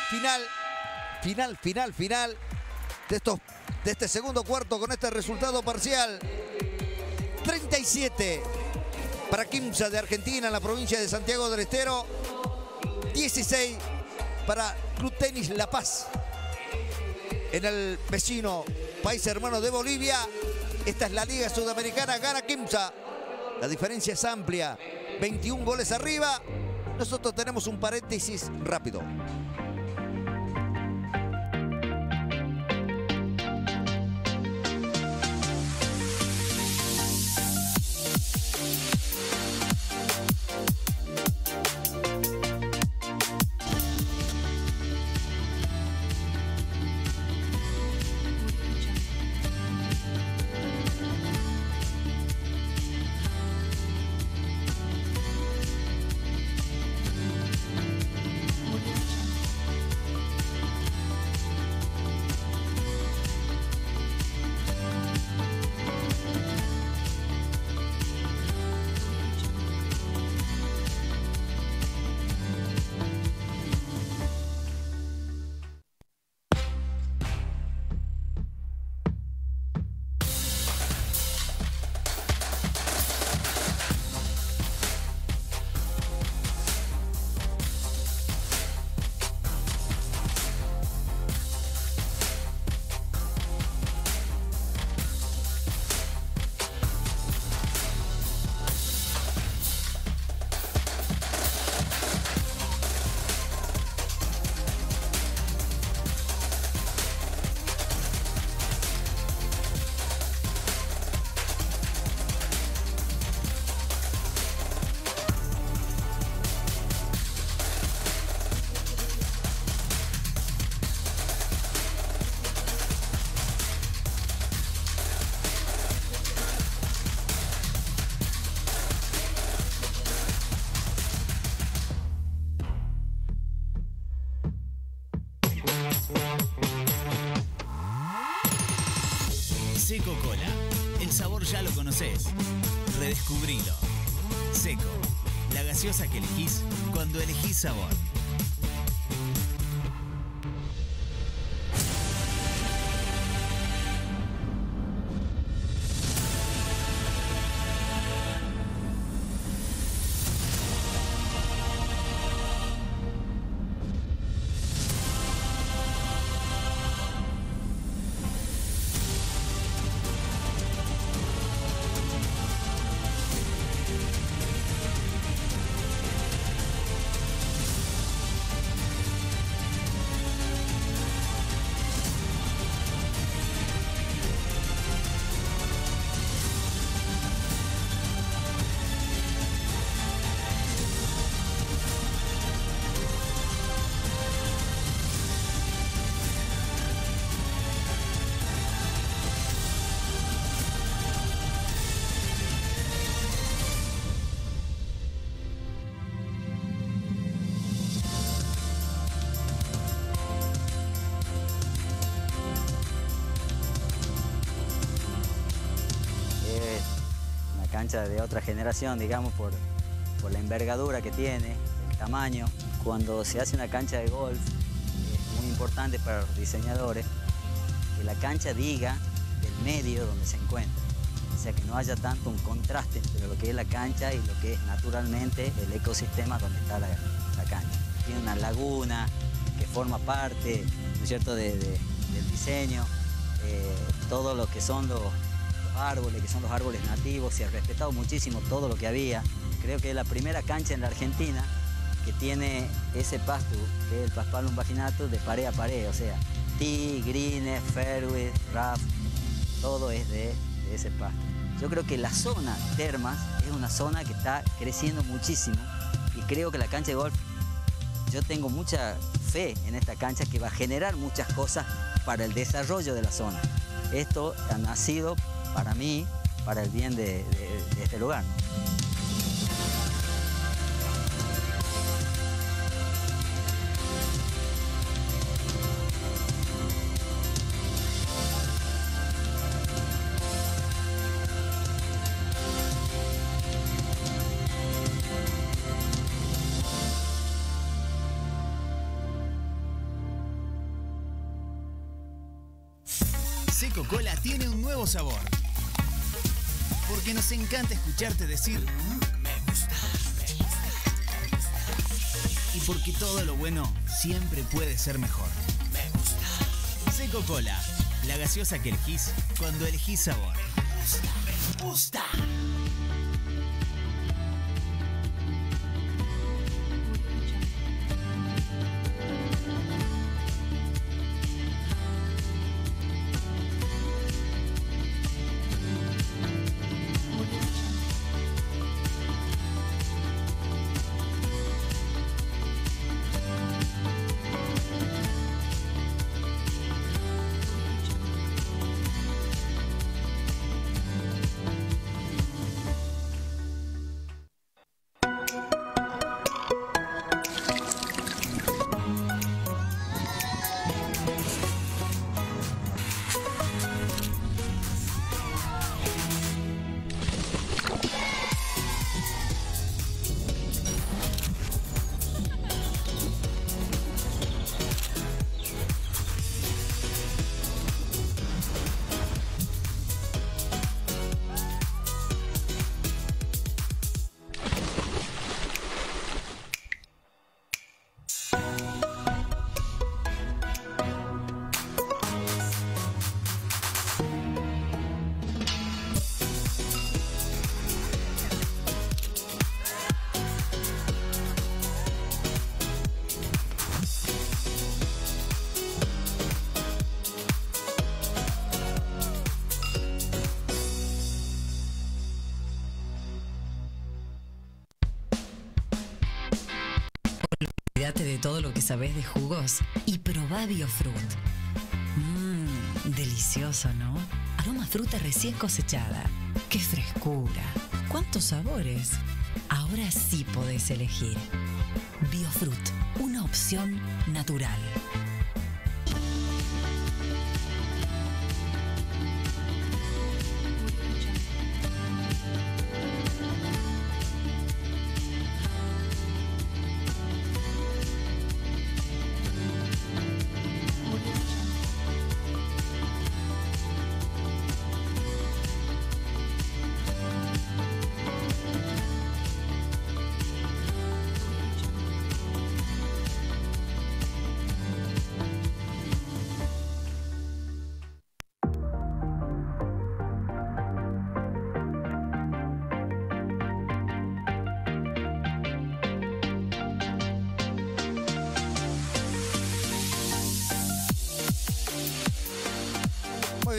Final de este segundo cuarto con este resultado parcial. 37 para Quimsa de Argentina en la provincia de Santiago del Estero. 16 para Club Tenis La Paz en el vecino país hermano de Bolivia. Esta es la Liga Sudamericana, gana Quimsa. La diferencia es amplia, 21 goles arriba. Nosotros tenemos un paréntesis rápido. sabor ya lo conocés. Redescubrilo. Seco, la gaseosa que elegís cuando elegís sabor. Cancha de otra generación, digamos, por la envergadura que tiene, el tamaño. Cuando se hace una cancha de golf, es muy importante para los diseñadores que la cancha diga el medio donde se encuentra. O sea, que no haya tanto un contraste entre lo que es la cancha y lo que es naturalmente el ecosistema donde está la cancha. Tiene una laguna que forma parte, ¿no es cierto?, del diseño. Todo lo que son los árboles, que son los árboles nativos, se ha respetado muchísimo todo lo que había. Creo que es la primera cancha en la Argentina que tiene ese pasto, que es el Paspalum vaginatus, de pared a pared, o sea, tee, greens, fairway, rough, todo es de ese pasto. Yo creo que la zona Termas es una zona que está creciendo muchísimo y creo que la cancha de golf, yo tengo mucha fe en esta cancha que va a generar muchas cosas para el desarrollo de la zona. Esto ha nacido para mí, para el bien de este lugar, ¿no? Seco Cola tiene un nuevo sabor. Porque nos encanta escucharte decir me gusta. Y porque todo lo bueno siempre puede ser mejor. Me gusta. Seco Cola, la gaseosa que elegís cuando elegís sabor. Me gusta. Olvídate de todo lo que sabés de jugos y probá Biofruit. Delicioso, ¿no? Aroma a fruta recién cosechada. ¡Qué frescura! ¡Cuántos sabores! Ahora sí podés elegir. Biofruit, una opción natural.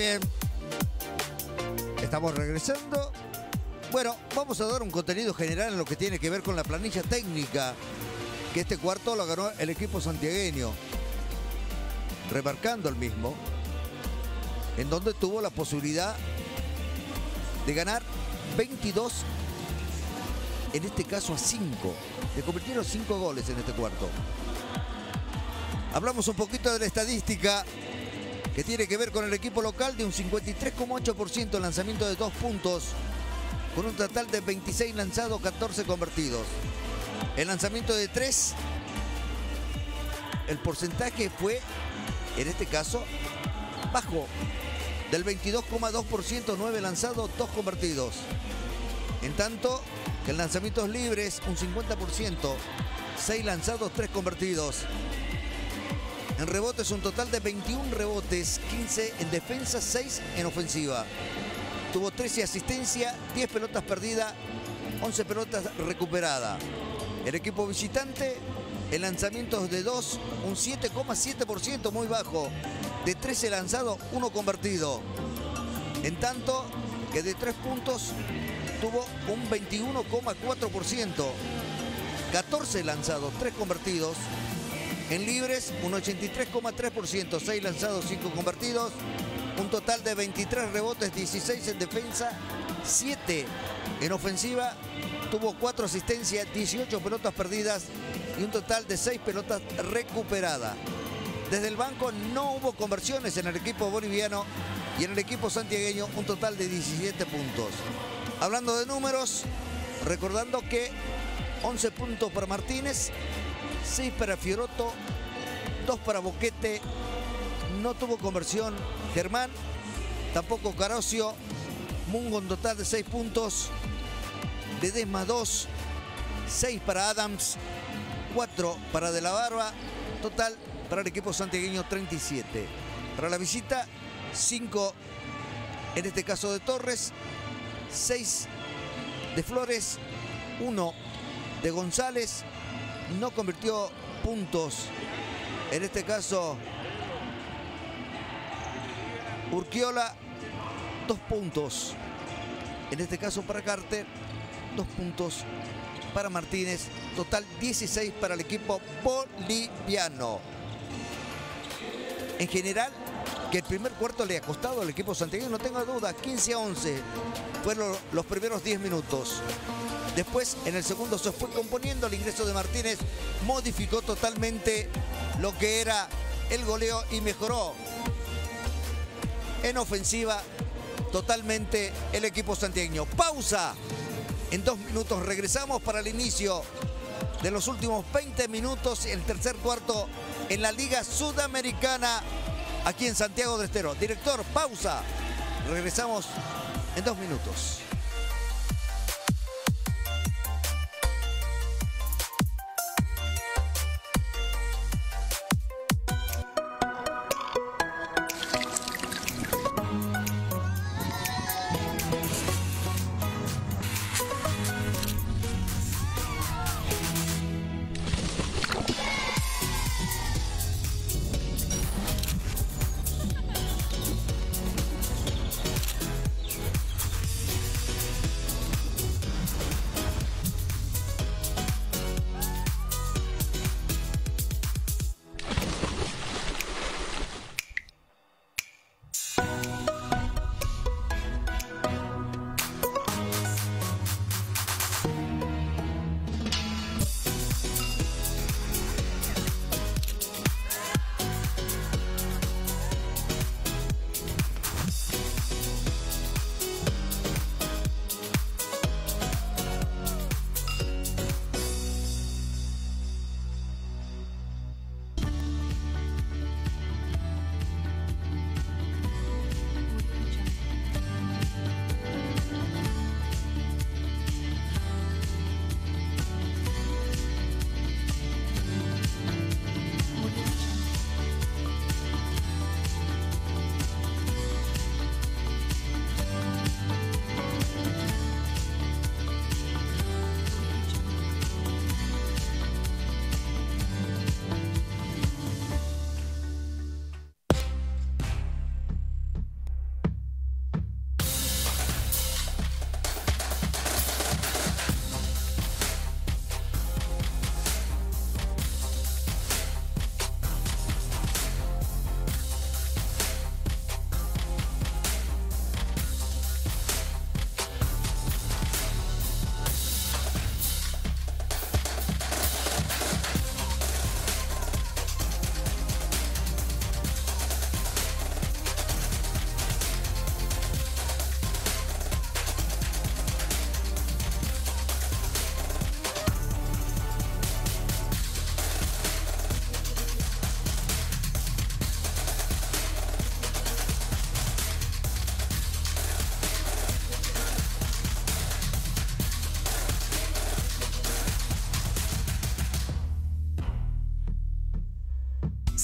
bien. Estamos regresando. Bueno, vamos a dar un contenido general en lo que tiene que ver con la planilla técnica, que este cuarto lo ganó el equipo santiagueño, remarcando el mismo, en donde tuvo la posibilidad de ganar 22, en este caso a 5. Le convirtieron 5 goles en este cuarto. Hablamos un poquito de la estadística que tiene que ver con el equipo local, de un 53,8% en lanzamiento de 2 puntos, con un total de 26 lanzados, 14 convertidos. El lanzamiento de 3, el porcentaje fue, en este caso, bajo, del 22,2%, 9 lanzados, 2 convertidos. En tanto que en lanzamientos libres, un 50%, 6 lanzados, 3 convertidos. En rebotes, un total de 21 rebotes, 15 en defensa, 6 en ofensiva. Tuvo 13 asistencias, 10 pelotas perdidas, 11 pelotas recuperadas. El equipo visitante, en lanzamientos de 2, un 7,7%, muy bajo. De 13 lanzados, 1 convertido. En tanto que de 3 puntos tuvo un 21,4%. 14 lanzados, 3 convertidos. En libres, un 83,3%, 6 lanzados, 5 convertidos. Un total de 23 rebotes, 16 en defensa, 7 en ofensiva. Tuvo 4 asistencias, 18 pelotas perdidas y un total de 6 pelotas recuperadas. Desde el banco no hubo conversiones en el equipo boliviano y en el equipo santiagueño un total de 17 puntos. Hablando de números, recordando que 11 puntos para Martínez, 6 para Fiorotto, 2 para Boquete, no tuvo conversión Germán, tampoco Carosio. Mungo en total de 6 puntos, Ledesma 2, 6 para Adams, 4 para De la Barba, total para el equipo santiagueño 37. Para la visita, 5 en este caso de Torres, 6 de Flores, 1 de González. No convirtió puntos, en este caso Urquiola, 2 puntos. En este caso para Carter, 2 puntos para Martínez. Total 16 para el equipo boliviano. En general, que el primer cuarto le ha costado al equipo santiagueño, no tengo duda. 15-11 fueron los primeros 10 minutos. Después, en el segundo se fue componiendo. El ingreso de Martínez modificó totalmente lo que era el goleo y mejoró en ofensiva totalmente el equipo santiagueño. Pausa. En 2 minutos regresamos para el inicio de los últimos 20 minutos, el tercer cuarto en la Liga Sudamericana, aquí en Santiago del Estero. Director, pausa. Regresamos en 2 minutos.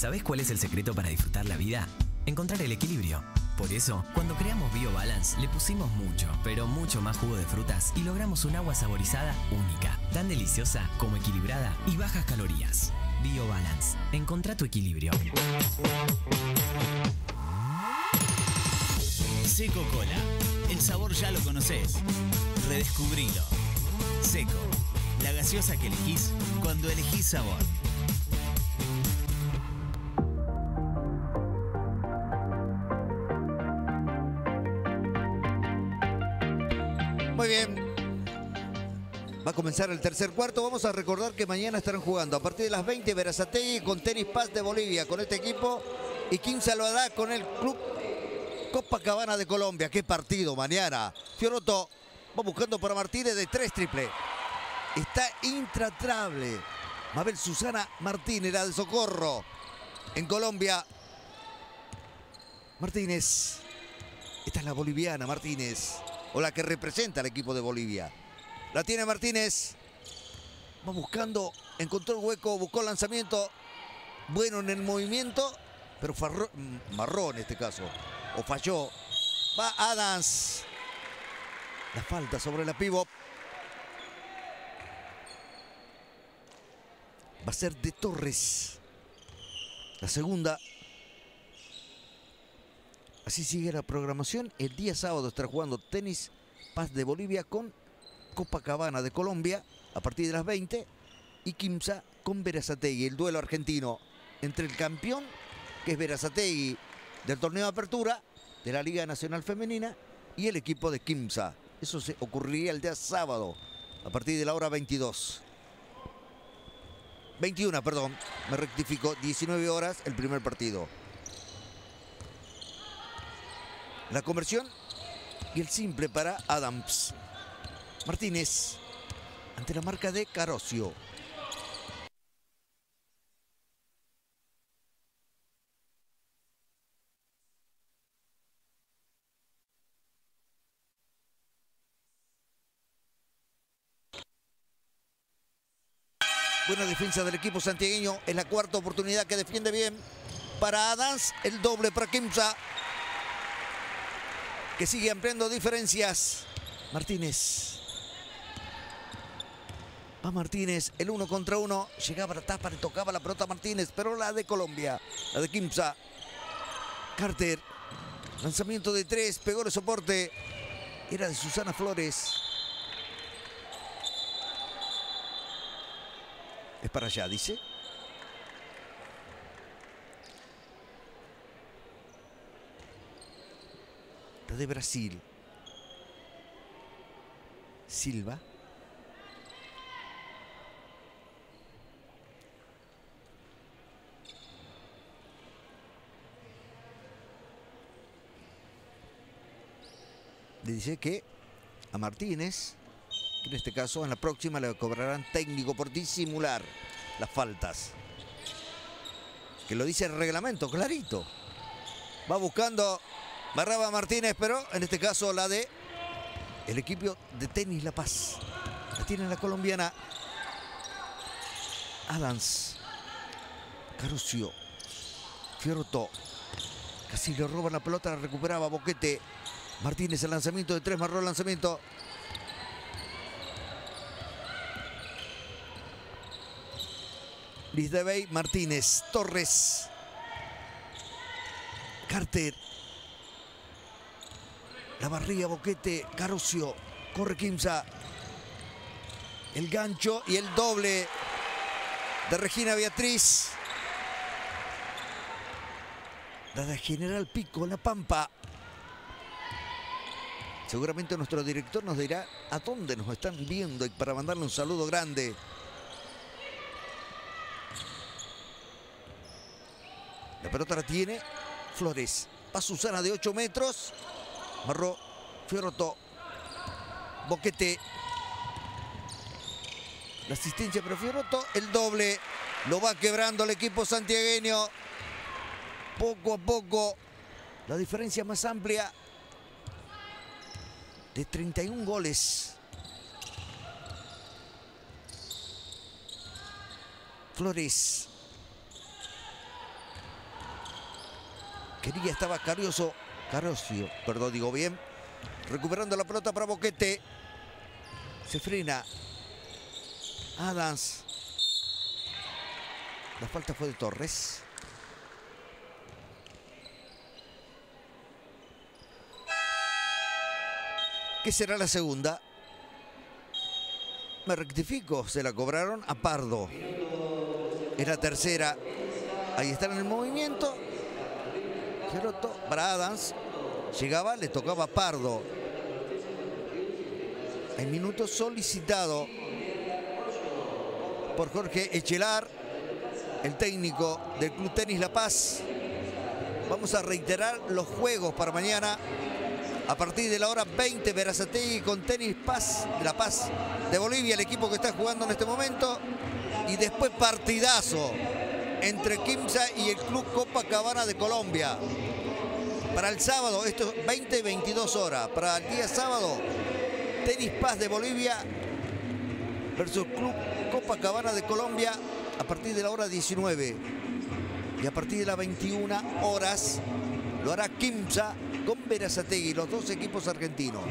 ¿Sabés cuál es el secreto para disfrutar la vida? Encontrar el equilibrio. Por eso, cuando creamos BioBalance, le pusimos mucho, pero mucho más jugo de frutas y logramos un agua saborizada única, tan deliciosa como equilibrada y bajas calorías. BioBalance. Encontrá tu equilibrio. Seco Cola. El sabor ya lo conocés. Redescubrilo. Seco. La gaseosa que elegís cuando elegís sabor. Muy bien. Va a comenzar el tercer cuarto. Vamos a recordar que mañana estarán jugando a partir de las 20 Berazategui con Tenis Paz de Bolivia con este equipo y Quimsa lo hará con el Club Copacabana de Colombia. Qué partido mañana. Fiorotto va buscando para Martínez de 3 triple. Está intratable. Mabel Susana Martínez, la de Socorro. En Colombia. Martínez. Esta es la boliviana, Martínez. O la que representa al equipo de Bolivia. La tiene Martínez. Va buscando, encontró el hueco, buscó el lanzamiento. Bueno en el movimiento, pero marró en este caso. O falló. Va Adams. La falta sobre la pivot. Va a ser de Torres. La segunda. Así sigue la programación. El día sábado estará jugando Tenis Paz de Bolivia con Copacabana de Colombia a partir de las 20. Y Quimsa con Berazategui. El duelo argentino entre el campeón, que es Berazategui, del torneo de apertura de la Liga Nacional Femenina, y el equipo de Quimsa. Eso se ocurriría el día sábado a partir de la hora 22. 21, perdón, me rectifico, 19 horas el primer partido. La conversión y el simple para Adams. Martínez ante la marca de Carosio. Buena defensa del equipo santiagueño. Es la cuarta oportunidad que defiende bien para Adams. El doble para Quimsa, que sigue ampliando diferencias. Martínez. Va Martínez, el 1 contra 1. Llegaba a la tapa, le tocaba la pelota a Martínez, pero la de Colombia, la de Quimsa. Carter. Lanzamiento de 3, pegó el soporte. Era de Susana Flores. Es para allá, dice. La de Brasil. Silva. Le dice que a Martínez, que en este caso en la próxima le cobrarán técnico por disimular las faltas. Que lo dice el reglamento, clarito. Va buscando Barraba Martínez, pero en este caso la de el equipo de Tenis La Paz. La tiene la colombiana. Adams. Carosio. Fiorotto. Casi le roban la pelota, la recuperaba Boquete. Martínez, el lanzamiento de 3, marró el lanzamiento. Lisdebey, Martínez, Torres. Carter. La barriga, Boquete, Carosio. Corre Quimsa. El gancho y el doble de Regina Beatriz. La de General Pico, La Pampa. Seguramente nuestro director nos dirá a dónde nos están viendo y para mandarle un saludo grande. La pelota la tiene Flores. Va Susana de 8 metros. Marró Fiorotto. Boquete. La asistencia para Fiorotto. El doble lo va quebrando el equipo santiagueño. Poco a poco. La diferencia más amplia de 31 goles. Flores. Quería, estaba Carosio, perdón, digo bien. Recuperando la pelota para Boquete. Se frena. Adams. La falta fue de Torres. ¿Qué será la segunda? Me rectifico, se la cobraron a Pardo. Es la tercera. Ahí están en el movimiento. Geroto para Adams. Llegaba, le tocaba a Pardo. Hay minuto solicitado por Jorge Echelar, el técnico del Club Tenis La Paz. Vamos a reiterar los juegos para mañana. A partir de la hora 20, Berazategui con Tenis Paz, La Paz de Bolivia, el equipo que está jugando en este momento. Y después partidazo entre Quimsa y el Club Copacabana de Colombia. Para el sábado, esto es 20-22 horas. Para el día sábado, Tenis Paz de Bolivia versus Club Copacabana de Colombia a partir de la hora 19. Y a partir de las 21 horas lo hará Quimsa con Berazategui, los dos equipos argentinos.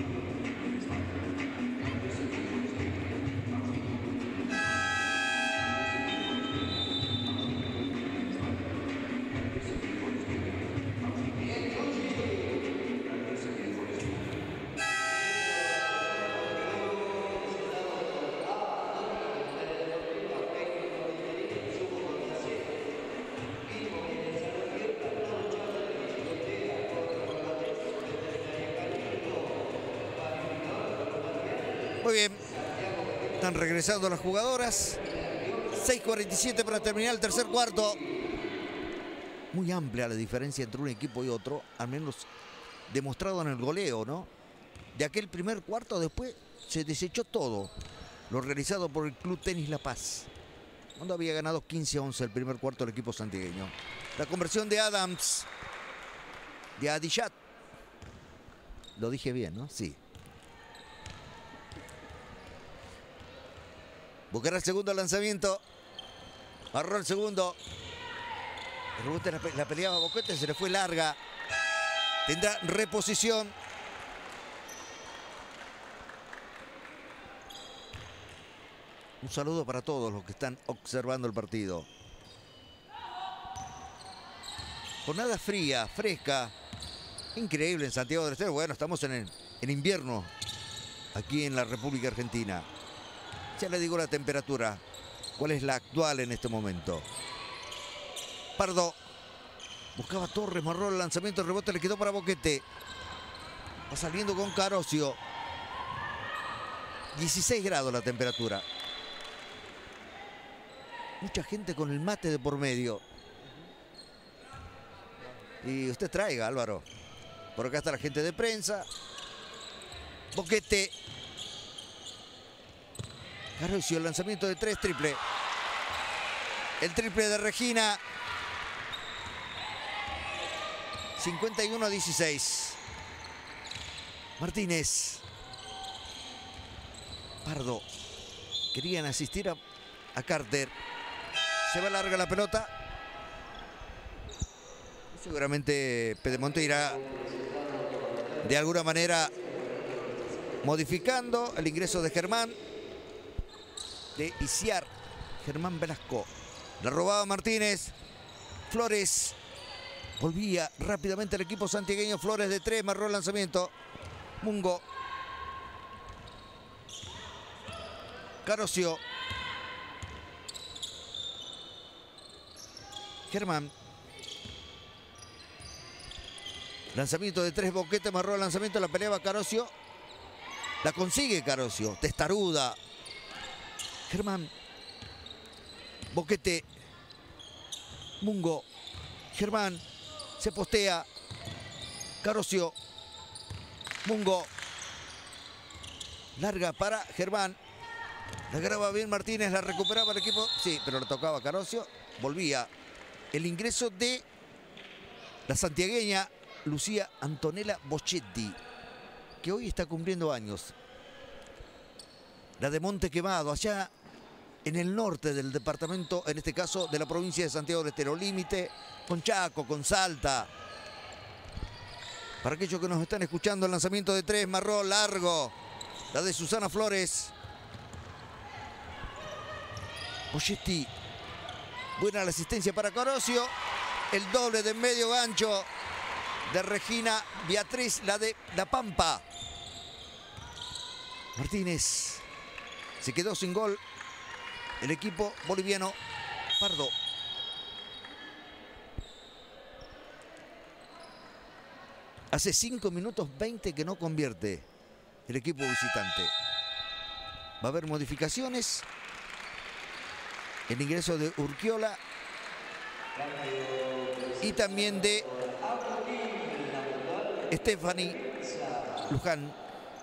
Muy bien, están regresando las jugadoras. 6:47 para terminar el tercer cuarto. Muy amplia la diferencia entre un equipo y otro, al menos demostrado en el goleo, ¿no? De aquel primer cuarto después se desechó todo lo realizado por el Club Tenis La Paz, cuando había ganado 15-11 el primer cuarto del equipo santigueño. La conversión de Adams, de Adiyat. Lo dije bien, ¿no? Sí. Buscará el segundo lanzamiento. Agarró el segundo. El rebote la peleaba Boquete, se le fue larga. Tendrá reposición. Un saludo para todos los que están observando el partido. Jornada fría, fresca. Increíble en Santiago del Estero. Bueno, estamos en invierno aquí en la República Argentina. Ya le digo la temperatura. ¿Cuál es la actual en este momento? Pardo. Buscaba Torres, marró el lanzamiento, el rebote le quedó para Boquete. Va saliendo con Carosio. 16 grados la temperatura. Mucha gente con el mate de por medio. Y usted traiga, Álvaro. Por acá está la gente de prensa. Boquete. Carosio, el lanzamiento de 3, triple. El triple de Regina. 51-16. Martínez. Pardo. Querían asistir a Carter. Se va larga la pelota. Seguramente Pedemonte irá de alguna manera modificando el ingreso de Germán. De Isiar. Germán Velasco. La robaba Martínez. Flores. Volvía rápidamente el equipo santiagueño. Flores de 3. Marró el lanzamiento. Mungo. Carosio. Germán. Lanzamiento de 3. Boquete. Marró el lanzamiento. La peleaba Carosio. La consigue Carosio. Testaruda. Germán. Boquete. Mungo. Germán. Se postea. Carosio. Mungo. Larga para Germán. La graba bien Martínez. La recuperaba el equipo. Sí, pero le tocaba Carosio. Volvía el ingreso de la santiagueña Lucía Antonella Boschetti, que hoy está cumpliendo años. La de Monte Quemado, allá en el norte del departamento, en este caso de la provincia de Santiago del Estero, límite con Chaco, con Salta. Para aquellos que nos están escuchando, el lanzamiento de 3, marró largo. La de Susana Flores. Boschetti. Buena la asistencia para Corosio. El doble de medio gancho de Regina Beatriz, la de La Pampa. Martínez se quedó sin gol. El equipo boliviano. Pardo. Hace 5 minutos 20 que no convierte el equipo visitante. Va a haber modificaciones. El ingreso de Urquiola y también de Stephanie Luján.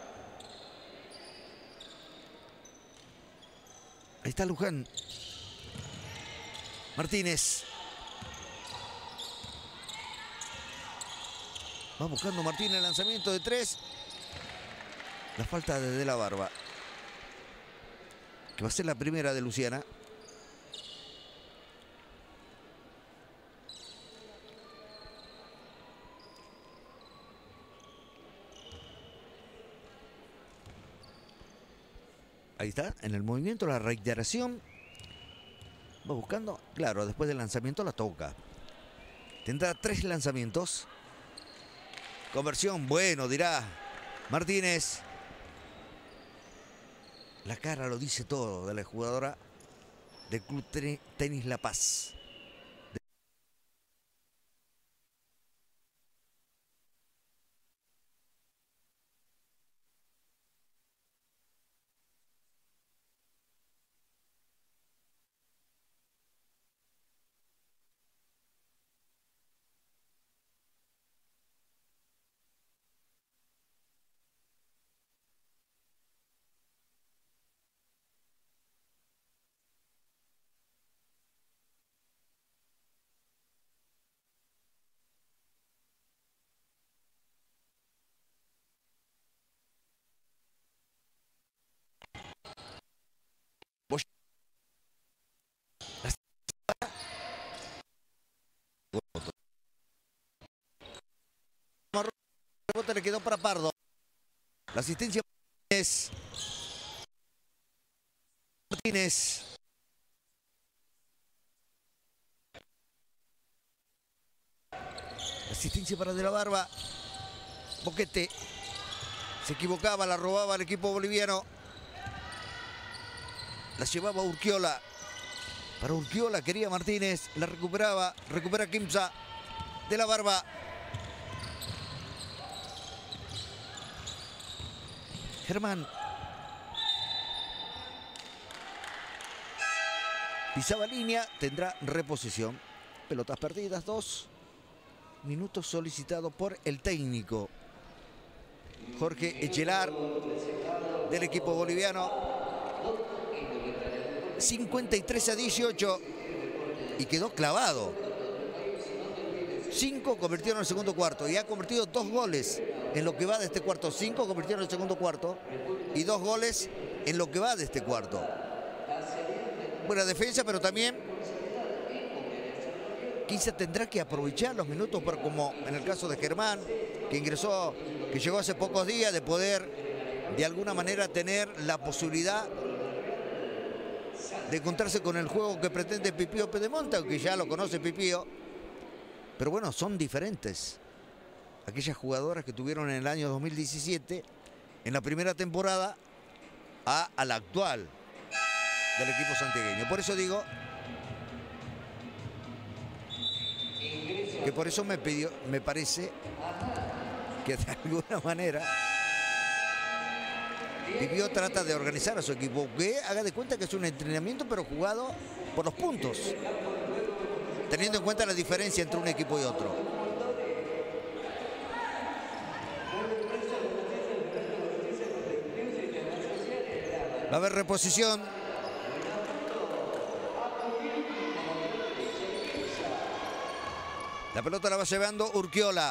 Ahí está Luján. Martínez. Va buscando Martínez el lanzamiento de 3. La falta de la Barba, que va a ser la primera de Luciana. Ahí está, en el movimiento, la reiteración. Va buscando, claro, después del lanzamiento la toca. Tendrá 3 lanzamientos. Conversión, bueno, dirá Martínez. La cara lo dice todo de la jugadora del Club Tenis La Paz. El rebote le quedó para Pardo. La asistencia es Martínez. Asistencia para De la Barba. Boquete. Se equivocaba, la robaba el equipo boliviano. La llevaba Urquiola. Para Urquiola quería Martínez. La recuperaba. Recupera Quimsa. De la Barba. Germán. Pisaba línea. Tendrá reposición. Pelotas perdidas. 2 minutos solicitados por el técnico Jorge Echelar del equipo boliviano. 53-18 y quedó clavado. 5 convirtieron en el segundo cuarto y ha convertido 2 goles en lo que va de este cuarto. 5 convirtieron en el segundo cuarto y 2 goles en lo que va de este cuarto. Buena defensa, pero también Quinza tendrá que aprovechar los minutos, pero como en el caso de Germán, que ingresó, que llegó hace pocos días, de poder de alguna manera tener la posibilidad de encontrarse con el juego que pretende Pipío Pedemonte, aunque ya lo conoce Pipío. Pero bueno, son diferentes aquellas jugadoras que tuvieron en el año 2017, en la primera temporada, a la actual del equipo santiagueño. Por eso digo que por eso me parece que de alguna manera Pipío trata de organizar a su equipo, que haga de cuenta que es un entrenamiento pero jugado por los puntos, teniendo en cuenta la diferencia entre un equipo y otro. Va a haber reposición. La pelota la va llevando Urquiola.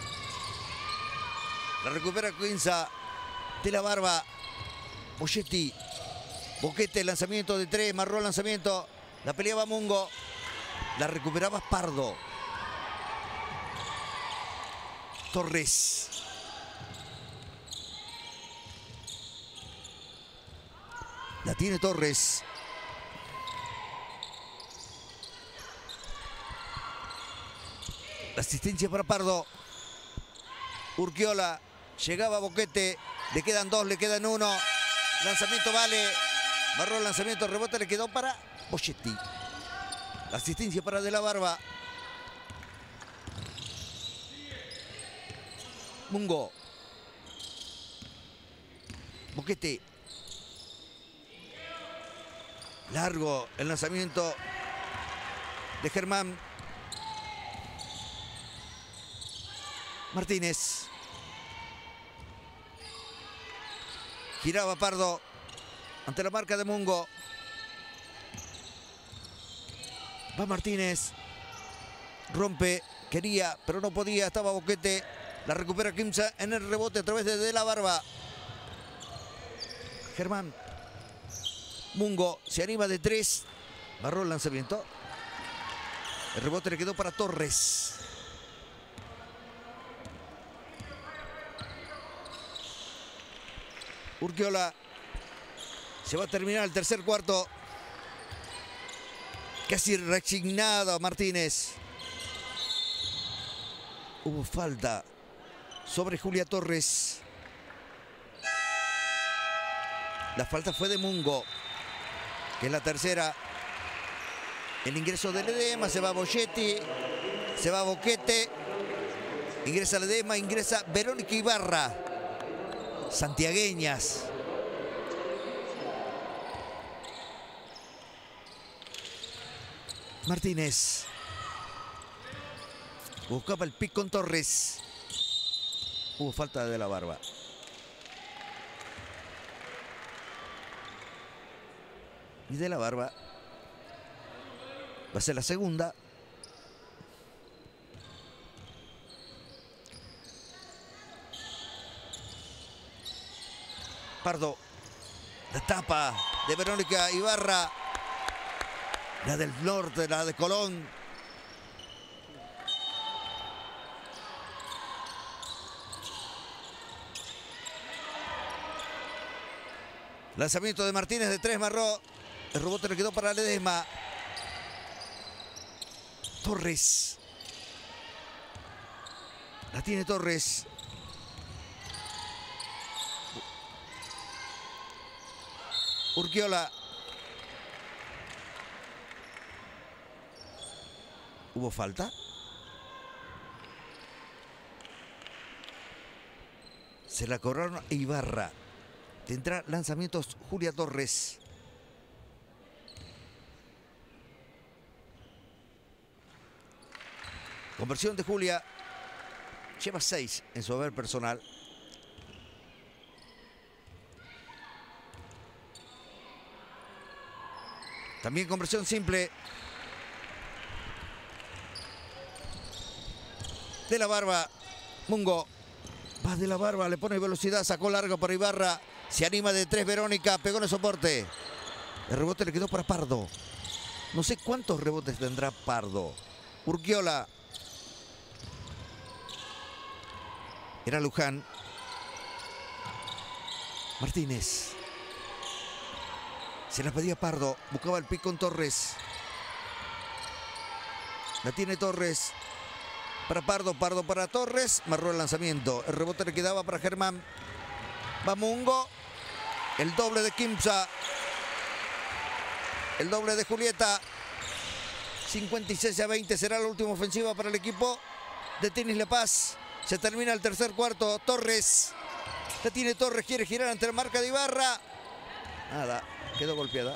La recupera Quinza. De la Barba. Boschetti. Boquete, lanzamiento de 3. Marró el lanzamiento. La peleaba Mungo. La recuperaba Pardo. Torres. La tiene Torres. La asistencia para Pardo. Urquiola. Llegaba Boquete. Le quedan dos, le quedan uno. Lanzamiento vale. Barró el lanzamiento, rebote, le quedó para Boschetti. La asistencia para De la Barba. Mungo. Boquete. Largo el lanzamiento de Germán. Martínez. Giraba Pardo ante la marca de Mungo. Va Martínez. Rompe. Quería, pero no podía. Estaba Boquete. La recupera Quimsa en el rebote a través de la Barba. Germán. Mungo se anima de tres. Barró el lanzamiento. El rebote le quedó para Torres. Urquiola. Se va a terminar el tercer cuarto. Casi resignado Martínez. Hubo falta sobre Julia Torres. La falta fue de Mungo, que es la tercera. El ingreso de Ledesma, se va Boschetti, se va Boquete. Ingresa Ledesma, ingresa Verónica Ibarra. Santiagueñas. Martínez. Buscaba el pick con Torres. Hubo falta de la Barba. Y de la Barba va a ser la segunda. Pardo. La tapa de Verónica Ibarra. La del norte, la de Colón. Lanzamiento de Martínez de tres, marró. El rebote le quedó para Ledesma. Torres. La tiene Torres. Urquiola. ¿Hubo falta? Se la cobraron a Ibarra. Tendrá lanzamientos Julia Torres. Conversión de Julia. Lleva 6 en su haber personal. También conversión simple. De la Barba. Mungo. Va de la Barba. Le pone velocidad. Sacó largo para Ibarra. Se anima de tres Verónica. Pegó en el soporte. El rebote le quedó para Pardo. No sé cuántos rebotes tendrá Pardo. Urquiola. Era Luján. Martínez. Se la pedía Pardo. Buscaba el pick con Torres. La tiene Torres. Para Pardo. Pardo para Torres. Marró el lanzamiento. El rebote le quedaba para Germán. Va Mungo. El doble de Quimsa. El doble de Julieta. 56-20 será la última ofensiva para el equipo de Tenis La Paz. Se termina el tercer cuarto. Torres. La tiene Torres. Quiere girar ante la marca de Ibarra. Nada. Quedó golpeada.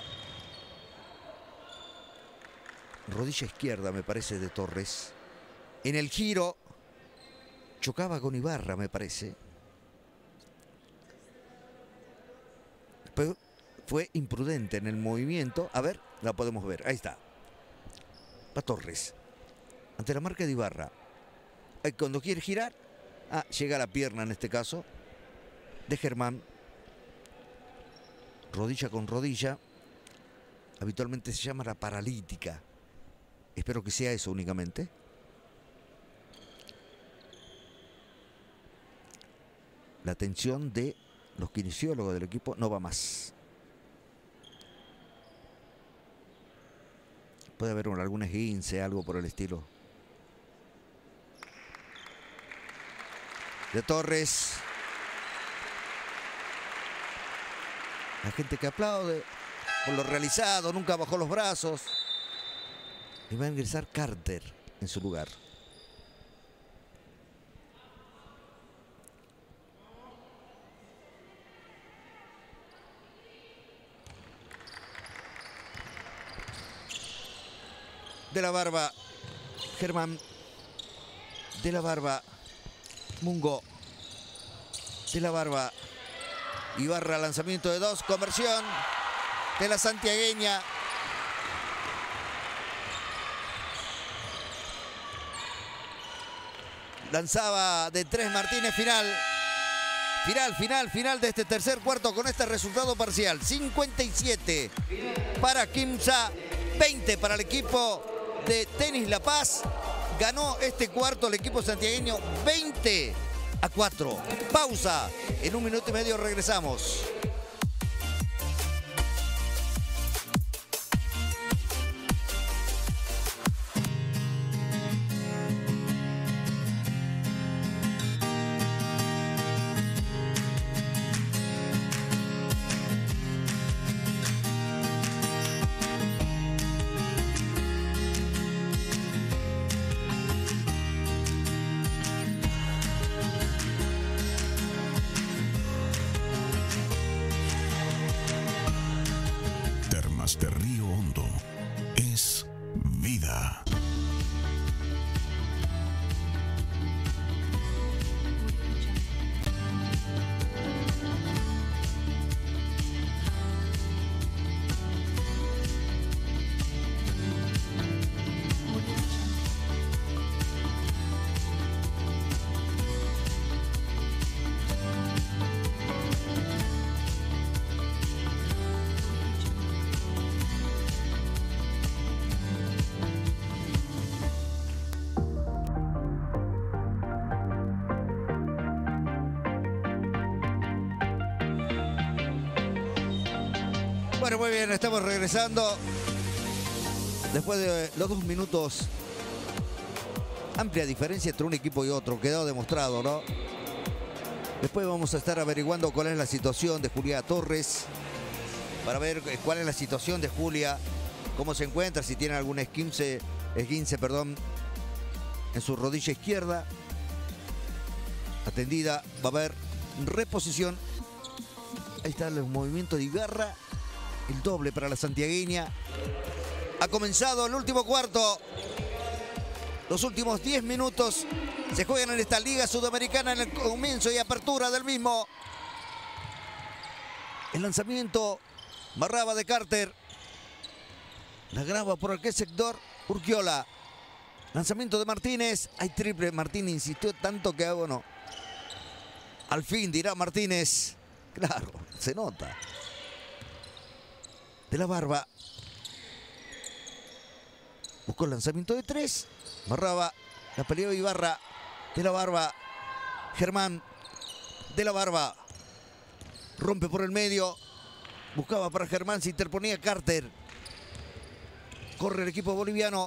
Rodilla izquierda, me parece, de Torres. En el giro. Chocaba con Ibarra, me parece. Pero fue imprudente en el movimiento. A ver, la podemos ver. Ahí está. Va Torres. Ante la marca de Ibarra. Cuando quiere girar. Llega a la pierna en este caso. De Germán. Rodilla con rodilla. Habitualmente se llama la paralítica. Espero que sea eso únicamente. la atención de los kinesiólogos del equipo no va más. Puede haber algún esguince, algo por el estilo. De Torres. La gente que aplaude por lo realizado, nunca bajó los brazos. Y va a ingresar Carter en su lugar. De la Barba, Germán. De la Barba, Mungo. De la Barba, Ibarra, lanzamiento de 2, conversión de la santiagueña. Lanzaba de 3 Martínez, final de este tercer cuarto con este resultado parcial. 57 para Quimsa, 20 para el equipo de Tenis La Paz. Ganó este cuarto el equipo santiagueño 20-4. Pausa. En 1 minuto y medio regresamos. De Río Hondo es vida. Bueno, muy bien, estamos regresando. Después de los 2 minutos, amplia diferencia entre un equipo y otro, quedó demostrado, ¿no? Después vamos a estar averiguando cuál es la situación de Julia Torres, para ver cuál es la situación de Julia, cómo se encuentra, si tiene algún esguince, en su rodilla izquierda. Atendida, va a haber reposición. Ahí está el movimiento de Ibarra. El doble para la santiagueña. Ha comenzado el último cuarto. Los últimos 10 minutos se juegan en esta Liga Sudamericana en el comienzo y apertura del mismo. El lanzamiento. Barraba de Carter. La graba por aquel sector. Urquiola. Lanzamiento de Martínez. Hay triple. Martínez insistió tanto que, bueno, al fin dirá Martínez. Claro, se nota. De la Barba. Buscó el lanzamiento de 3. Barraba. La peleó Ibarra. De la Barba. Germán. De la Barba. Rompe por el medio. Buscaba para Germán. Se interponía Carter. Corre el equipo boliviano.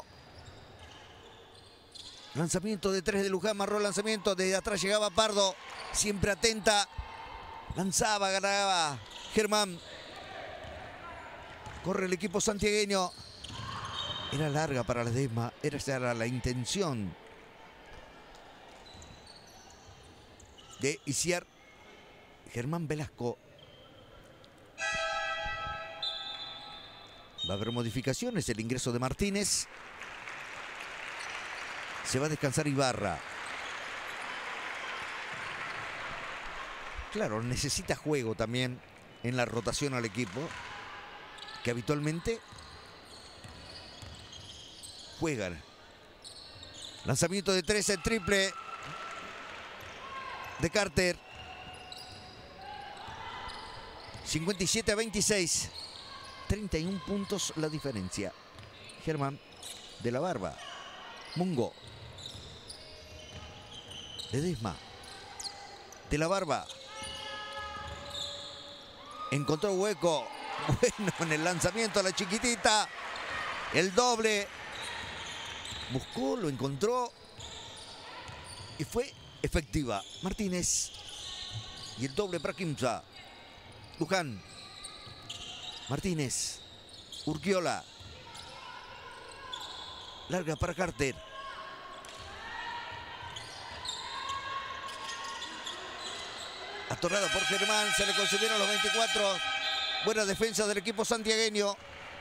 Lanzamiento de 3 de Luján. Marró el lanzamiento. Desde atrás llegaba Pardo. Siempre atenta. Lanzaba, ganaba Germán. Corre el equipo santiagueño. Era larga para la Ledesma. Esa era la intención de Isiar. Germán Velasco. Va a haber modificaciones. El ingreso de Martínez. Se va a descansar Ibarra. Claro, necesita juego también en la rotación al equipo, que habitualmente juegan. Lanzamiento de 13, triple de Carter. 57-26. 31 puntos la diferencia. Germán de la Barba. Mungo. Ledesma. De la Barba. Encontró hueco. Bueno, en el lanzamiento a la chiquitita. El doble. Buscó, lo encontró. Y fue efectiva. Martínez. Y el doble para Quimsa. Luján. Martínez. Urquiola. Larga para Carter. Atornado por Germán. Se le consumieron los 24. Buena defensa del equipo santiagueño.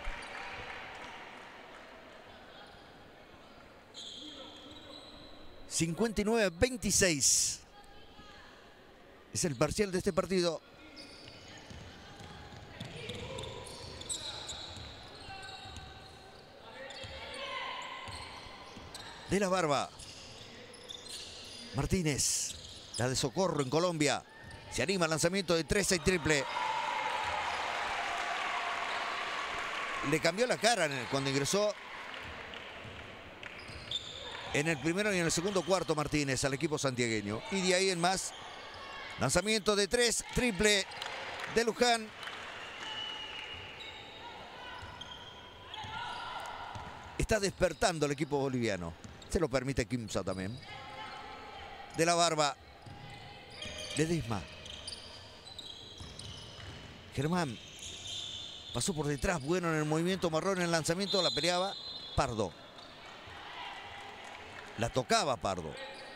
...59-26... es el parcial de este partido. De la Barba. Martínez. La de Socorro en Colombia. Se anima al lanzamiento de 3-6 triple. Le cambió la cara cuando ingresó en el primero y en el segundo cuarto Martínez al equipo santiagueño. Y de ahí en más, lanzamiento de 3, triple de Luján. Está despertando el equipo boliviano. Se lo permite Quimsa también. De la Barba. Ledesma. Germán. Pasó por detrás, bueno en el movimiento marrón, en el lanzamiento, la peleaba Pardo. La tocaba Pardo.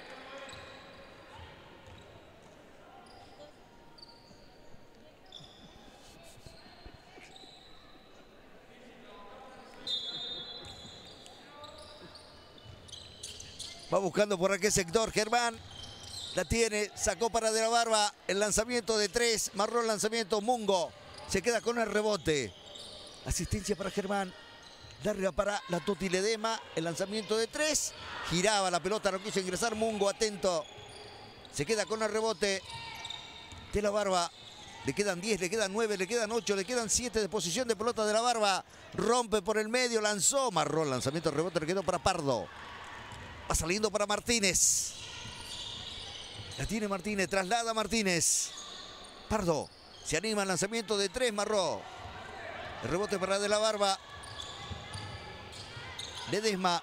Va buscando por aquel sector Germán. La tiene, sacó para De la Barba. El lanzamiento de 3, marrón lanzamiento, Mungo. Se queda con el rebote. Asistencia para Germán. Larga para la Toti Ledesma. El lanzamiento de 3. Giraba la pelota, no quiso ingresar Mungo, atento. Se queda con el rebote. De la Barba. Le quedan 10, le quedan 9, le quedan 8, le quedan 7 de posición de pelota De la Barba. Rompe por el medio, lanzó. Marrón, lanzamiento, rebote, le quedó para Pardo. Va saliendo para Martínez. La tiene Martínez, traslada Martínez. Pardo. Se anima el lanzamiento de 3, Marró. El rebote para De la Barba. Ledesma.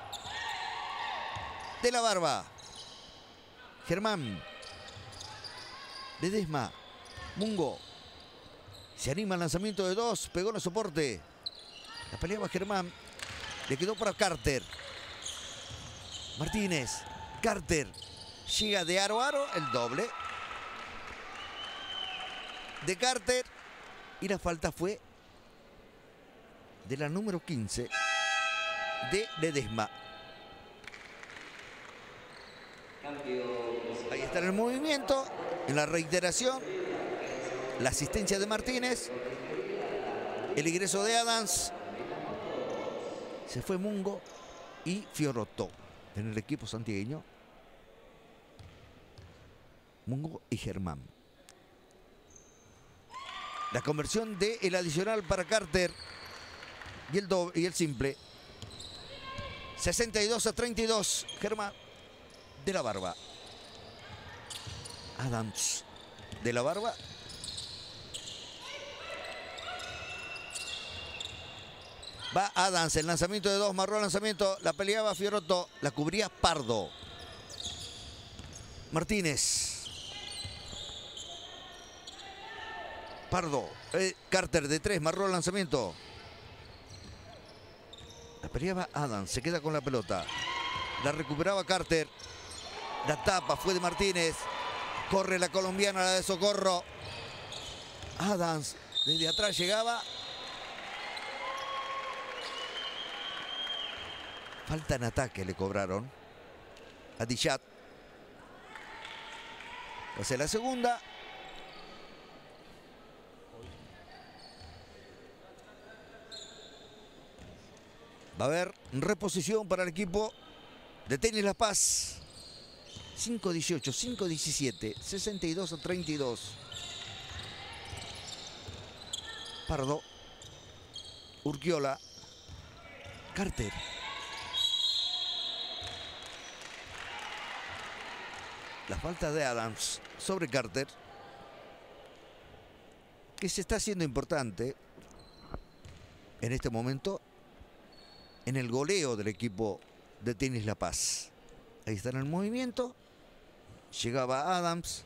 De la Barba. Germán. Ledesma. Mungo. Se anima el lanzamiento de 2. Pegó en el soporte. La peleaba Germán. Le quedó para Carter. Martínez. Carter. Llega de aro a aro. El doble de Carter. Y la falta fue de la número 15 de Ledesma. Ahí está en el movimiento, en la reiteración, la asistencia de Martínez, el ingreso de Adams. Se fue Mungo y Fiorotto en el equipo santiagueño. Mungo y Germán. La conversión del adicional para Carter y el doble, y el simple. 62-32. Germán. De la Barba. Adams. De la Barba. Va Adams. El lanzamiento de 2. Marrón lanzamiento. La peleaba Fiorotto. La cubría Pardo. Martínez. Pardo, Carter de 3, marrón lanzamiento. La peleaba Adams, se queda con la pelota. La recuperaba Carter. La tapa fue de Martínez. Corre la colombiana, la de Socorro. Adams desde atrás llegaba. Falta en ataque le cobraron a Dichat. Hace la segunda. Va a haber reposición para el equipo de Tenis La Paz. 5-18, 5-17, 62-32. Pardo. Urquiola. Carter. La falta de Adams sobre Carter. que se está haciendo importante en este momento en el goleo del equipo de Tenis La Paz. Ahí está en el movimiento. Llegaba Adams.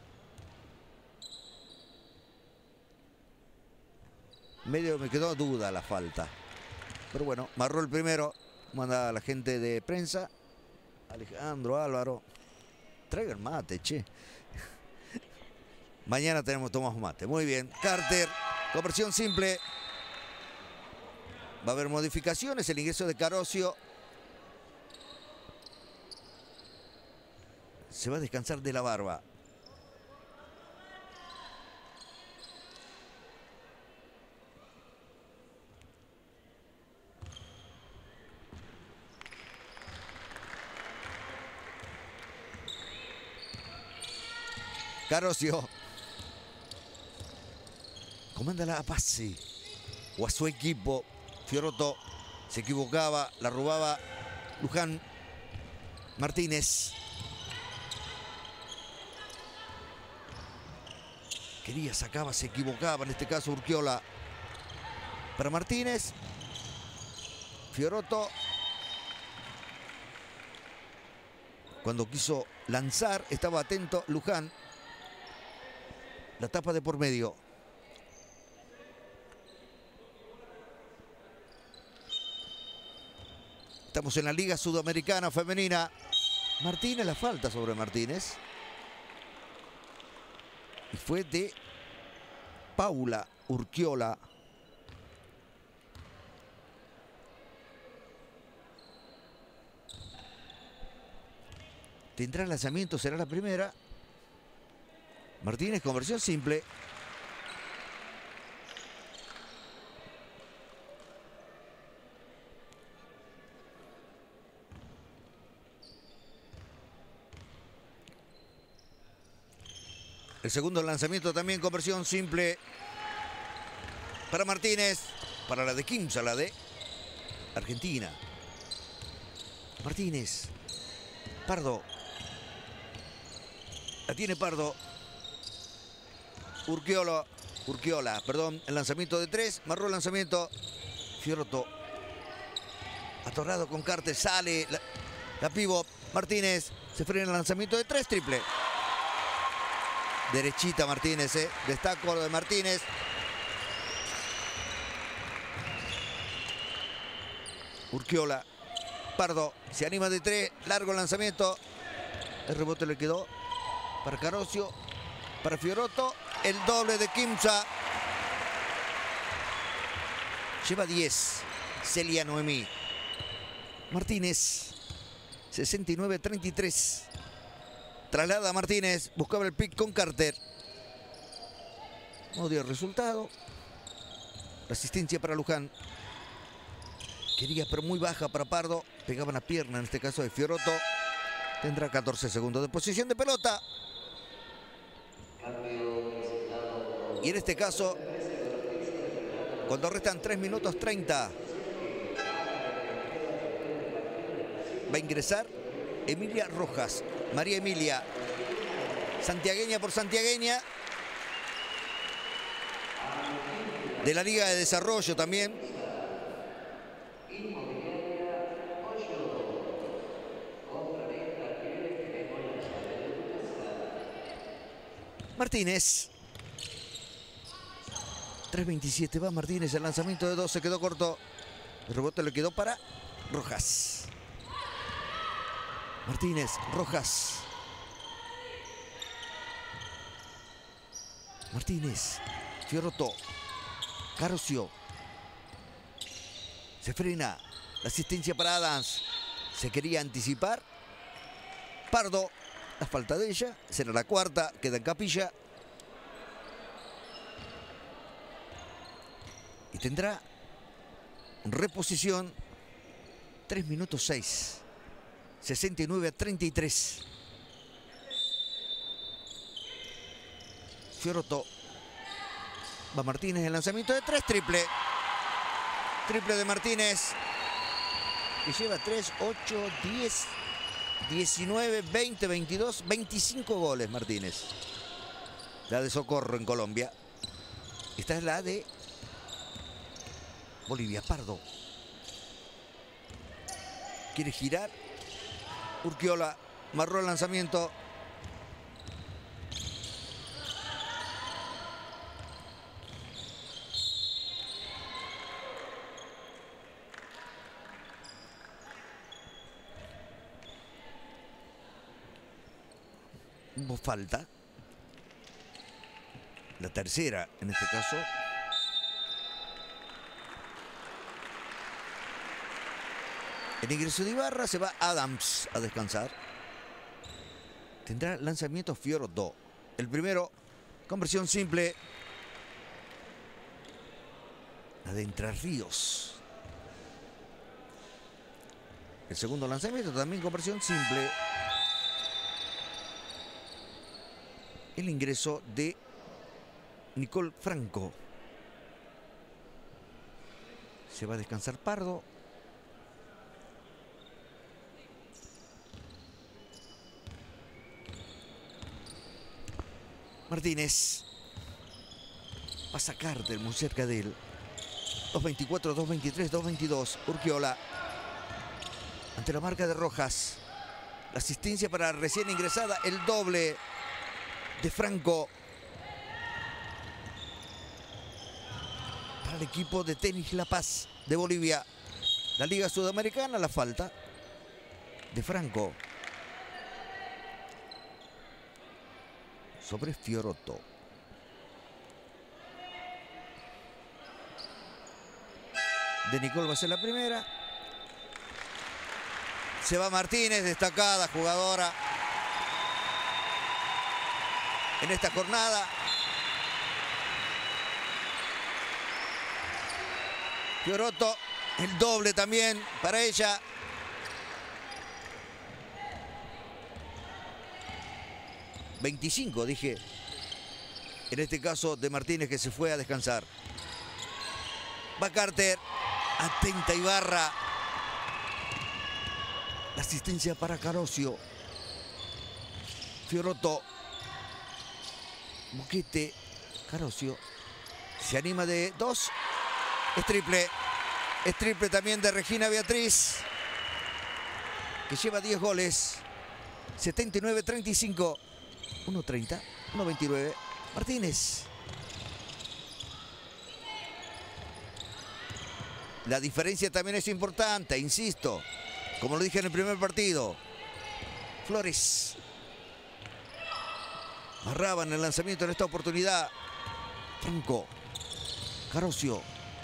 Medio me quedó duda la falta. Pero bueno, marró el primero. Manda a la gente de prensa. Alejandro, Álvaro. Traigan mate, che. Mañana tomamos mate. Muy bien. Carter, conversión simple. Va a haber modificaciones. El ingreso de Carosio. Se va a descansar de la barba. Carosio. Comanda la pase. O a su equipo. Fiorotto se equivocaba. La robaba Luján. Martínez. Quería, sacaba, se equivocaba. En este caso Urquiola. Para Martínez. Fiorotto. Cuando quiso lanzar, estaba atento Luján. La tapa de por medio. Estamos en la Liga Sudamericana Femenina. Martínez, la falta sobre Martínez. Y fue de Paula Urquiola. Tendrá lanzamiento, será la primera. Martínez, conversión simple. El segundo lanzamiento también conversión simple para Martínez, para la de Quimsa, la de Argentina. Martínez, Pardo. La tiene Pardo. Urquiola, perdón, el lanzamiento de 3, marró el lanzamiento. Fiorotto, atorado con Carter, sale la pivot. Martínez, se frena el lanzamiento de 3, triple. Derechita Martínez, destaco de Martínez. Urquiola, Pardo, se anima de 3, largo el lanzamiento. El rebote le quedó para Carosio, para Fiorotto. El doble de Quimsa. Lleva 10. Celia Noemí. Martínez. 69-33. Traslada a Martínez. Buscaba el pick con Carter. No dio resultado. Resistencia para Luján. Quería, pero muy baja para Pardo. Pegaba la pierna, en este caso de Fiorotto. Tendrá 14 segundos de posición de pelota. Y en este caso, cuando restan 3 minutos 30, va a ingresar Emilia Rojas. María Emilia, santiagueña por santiagueña. De la Liga de Desarrollo también. Martínez. 3.27 va Martínez, el lanzamiento de 2 se quedó corto. El rebote le quedó para Rojas. Martínez, Rojas. Martínez, Fiorotto, Carosio. Se frena, la asistencia para Adams. Se quería anticipar. Pardo, la falta de ella, será la cuarta, queda en capilla. Y tendrá reposición 3 minutos 6. 69-33. Fiorotto. Va Martínez, el lanzamiento de 3, triple. Triple de Martínez. Que lleva 3, 8, 10, 19, 20, 22, 25 goles Martínez. La de Socorro en Colombia. Esta es la de Bolivia. Pardo. Quiere girar. Urquiola marró el lanzamiento. Hubo falta. La tercera en este caso. El ingreso de Ibarra, se va Adams a descansar. Tendrá lanzamiento Fiorotto. El primero, conversión simple. La de Entre Ríos. El segundo lanzamiento también conversión simple. El ingreso de Nicole Franco. Se va a descansar Pardo. Martínez. Va a sacar del muy cerca de él. 2.24, 2.23, 2.22. Urquiola. Ante la marca de Rojas. La asistencia para la recién ingresada. El doble de Franco. Para el equipo de tenis La Paz de Bolivia. La Liga Sudamericana, la falta de Franco sobre Fiorotto. De Nicole va a ser la primera. Se va Martínez, destacada jugadora en esta jornada. Fiorotto, el doble también para ella. ...25 dije... en este caso de Martínez, que se fue a descansar. Va Carter. Atenta Ibarra. La asistencia para Carosio. Fiorotto. Boquete. Carosio. Se anima de 2. Es triple. Es triple también de Regina Beatriz, que lleva 10 goles. 79-35. 1.30. 1.29. Martínez. La diferencia también es importante, insisto. Como lo dije en el primer partido. Flores. Amarraba en el lanzamiento en esta oportunidad. Franco. Carosio.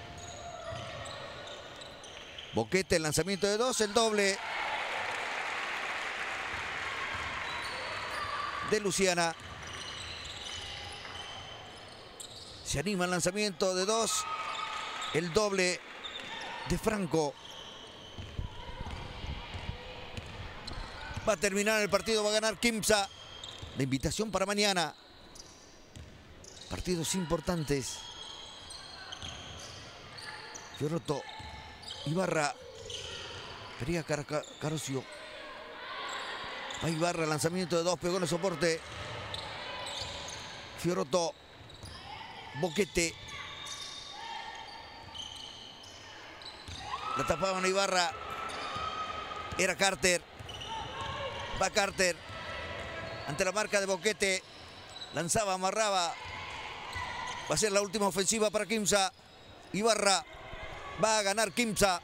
Boquete, el lanzamiento de 2, el doble de Luciana. Se anima el lanzamiento de 2, el doble de Franco. Va a terminar el partido, va a ganar Quimsa. La invitación para mañana. Partidos importantes. Fiorotto. Ibarra. Quería Carosio. Va Ibarra, lanzamiento de 2, pegó en el soporte. Fiorotto. Boquete. La tapaban a Ibarra. Era Carter. Va Carter. Ante la marca de Boquete. Lanzaba, amarraba. Va a ser la última ofensiva para Quimsa. Ibarra. Va a ganar Quimsa.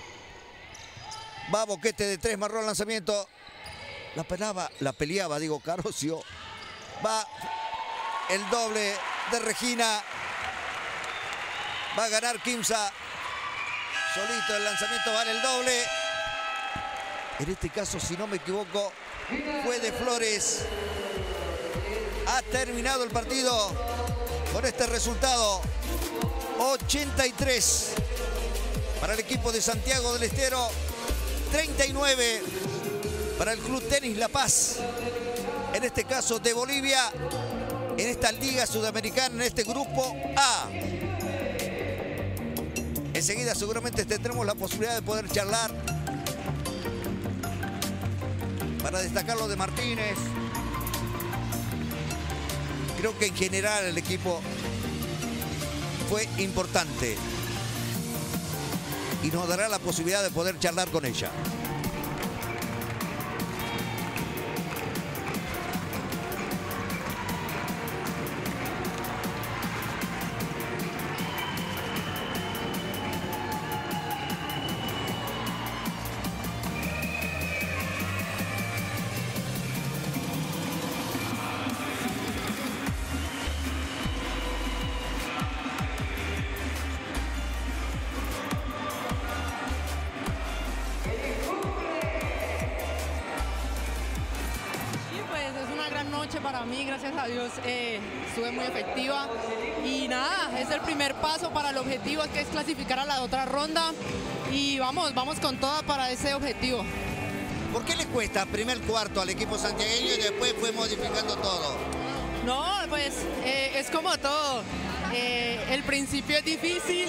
Va Boquete de 3, marró el lanzamiento. La peleaba, digo, Carosio. Va el doble de Regina. Va a ganar Quimsa. Solito el lanzamiento, vale el doble. En este caso, si no me equivoco, fue de Flores. Ha terminado el partido con este resultado. 83 para el equipo de Santiago del Estero. 39 para el Club Tenis La Paz. En este caso de Bolivia. En esta Liga Sudamericana, en este grupo A. Enseguida seguramente tendremos la posibilidad de poder charlar para destacar lo de Martínez. Creo que en general el equipo fue importante y nos dará la posibilidad de poder charlar con ella. Para mí, gracias a Dios, estuve muy efectiva y nada, es el primer paso para el objetivo, que es clasificar a la otra ronda y vamos con toda para ese objetivo. ¿Por qué le cuesta primer cuarto al equipo santiagueño y después fue modificando todo? No, pues es como todo, el principio es difícil,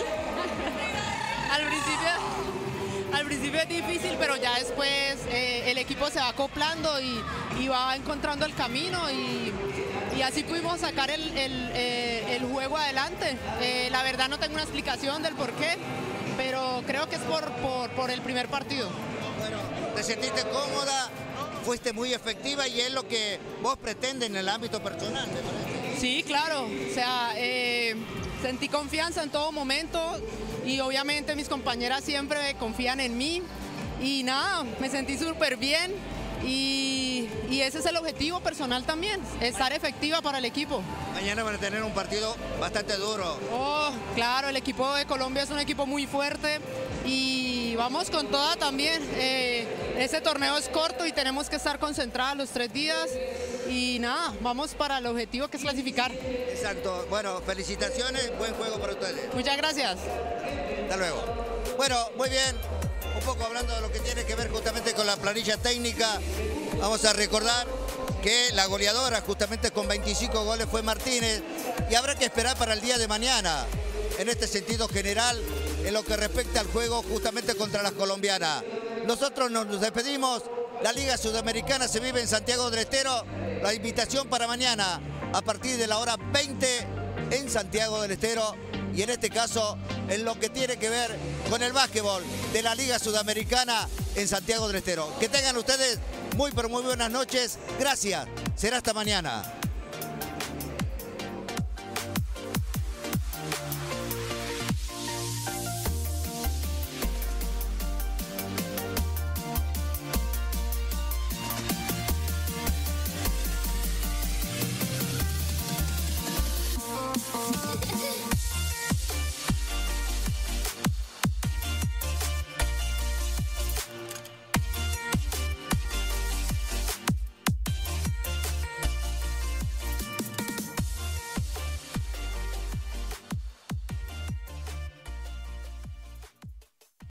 al principio es difícil, pero ya después el equipo se va acoplando y va encontrando el camino y así pudimos sacar el juego adelante. La verdad no tengo una explicación del por qué, pero creo que es por el primer partido. Bueno, te sentiste cómoda, fuiste muy efectiva y es lo que vos pretendes en el ámbito personal, ¿me parece? Sí, claro, o sea, sentí confianza en todo momento y obviamente mis compañeras siempre confían en mí y nada, me sentí súper bien y ese es el objetivo personal también, estar efectiva para el equipo. Mañana van a tener un partido bastante duro. Oh, claro, el equipo de Colombia es un equipo muy fuerte y vamos con toda también. Este torneo es corto y tenemos que estar concentrados los 3 días y nada, vamos para el objetivo que es clasificar. Exacto, bueno, felicitaciones, buen juego para ustedes. Muchas gracias. Hasta luego. Bueno, muy bien, un poco hablando de lo que tiene que ver justamente con la planilla técnica, vamos a recordar que la goleadora justamente con 25 goles fue Martínez y habrá que esperar para el día de mañana, en este sentido general, en lo que respecta al juego justamente contra las colombianas. Nosotros nos despedimos, la Liga Sudamericana se vive en Santiago del Estero, la invitación para mañana a partir de la hora 20 en Santiago del Estero y en este caso en lo que tiene que ver con el básquetbol de la Liga Sudamericana en Santiago del Estero. Que tengan ustedes muy pero muy buenas noches, gracias, será hasta mañana.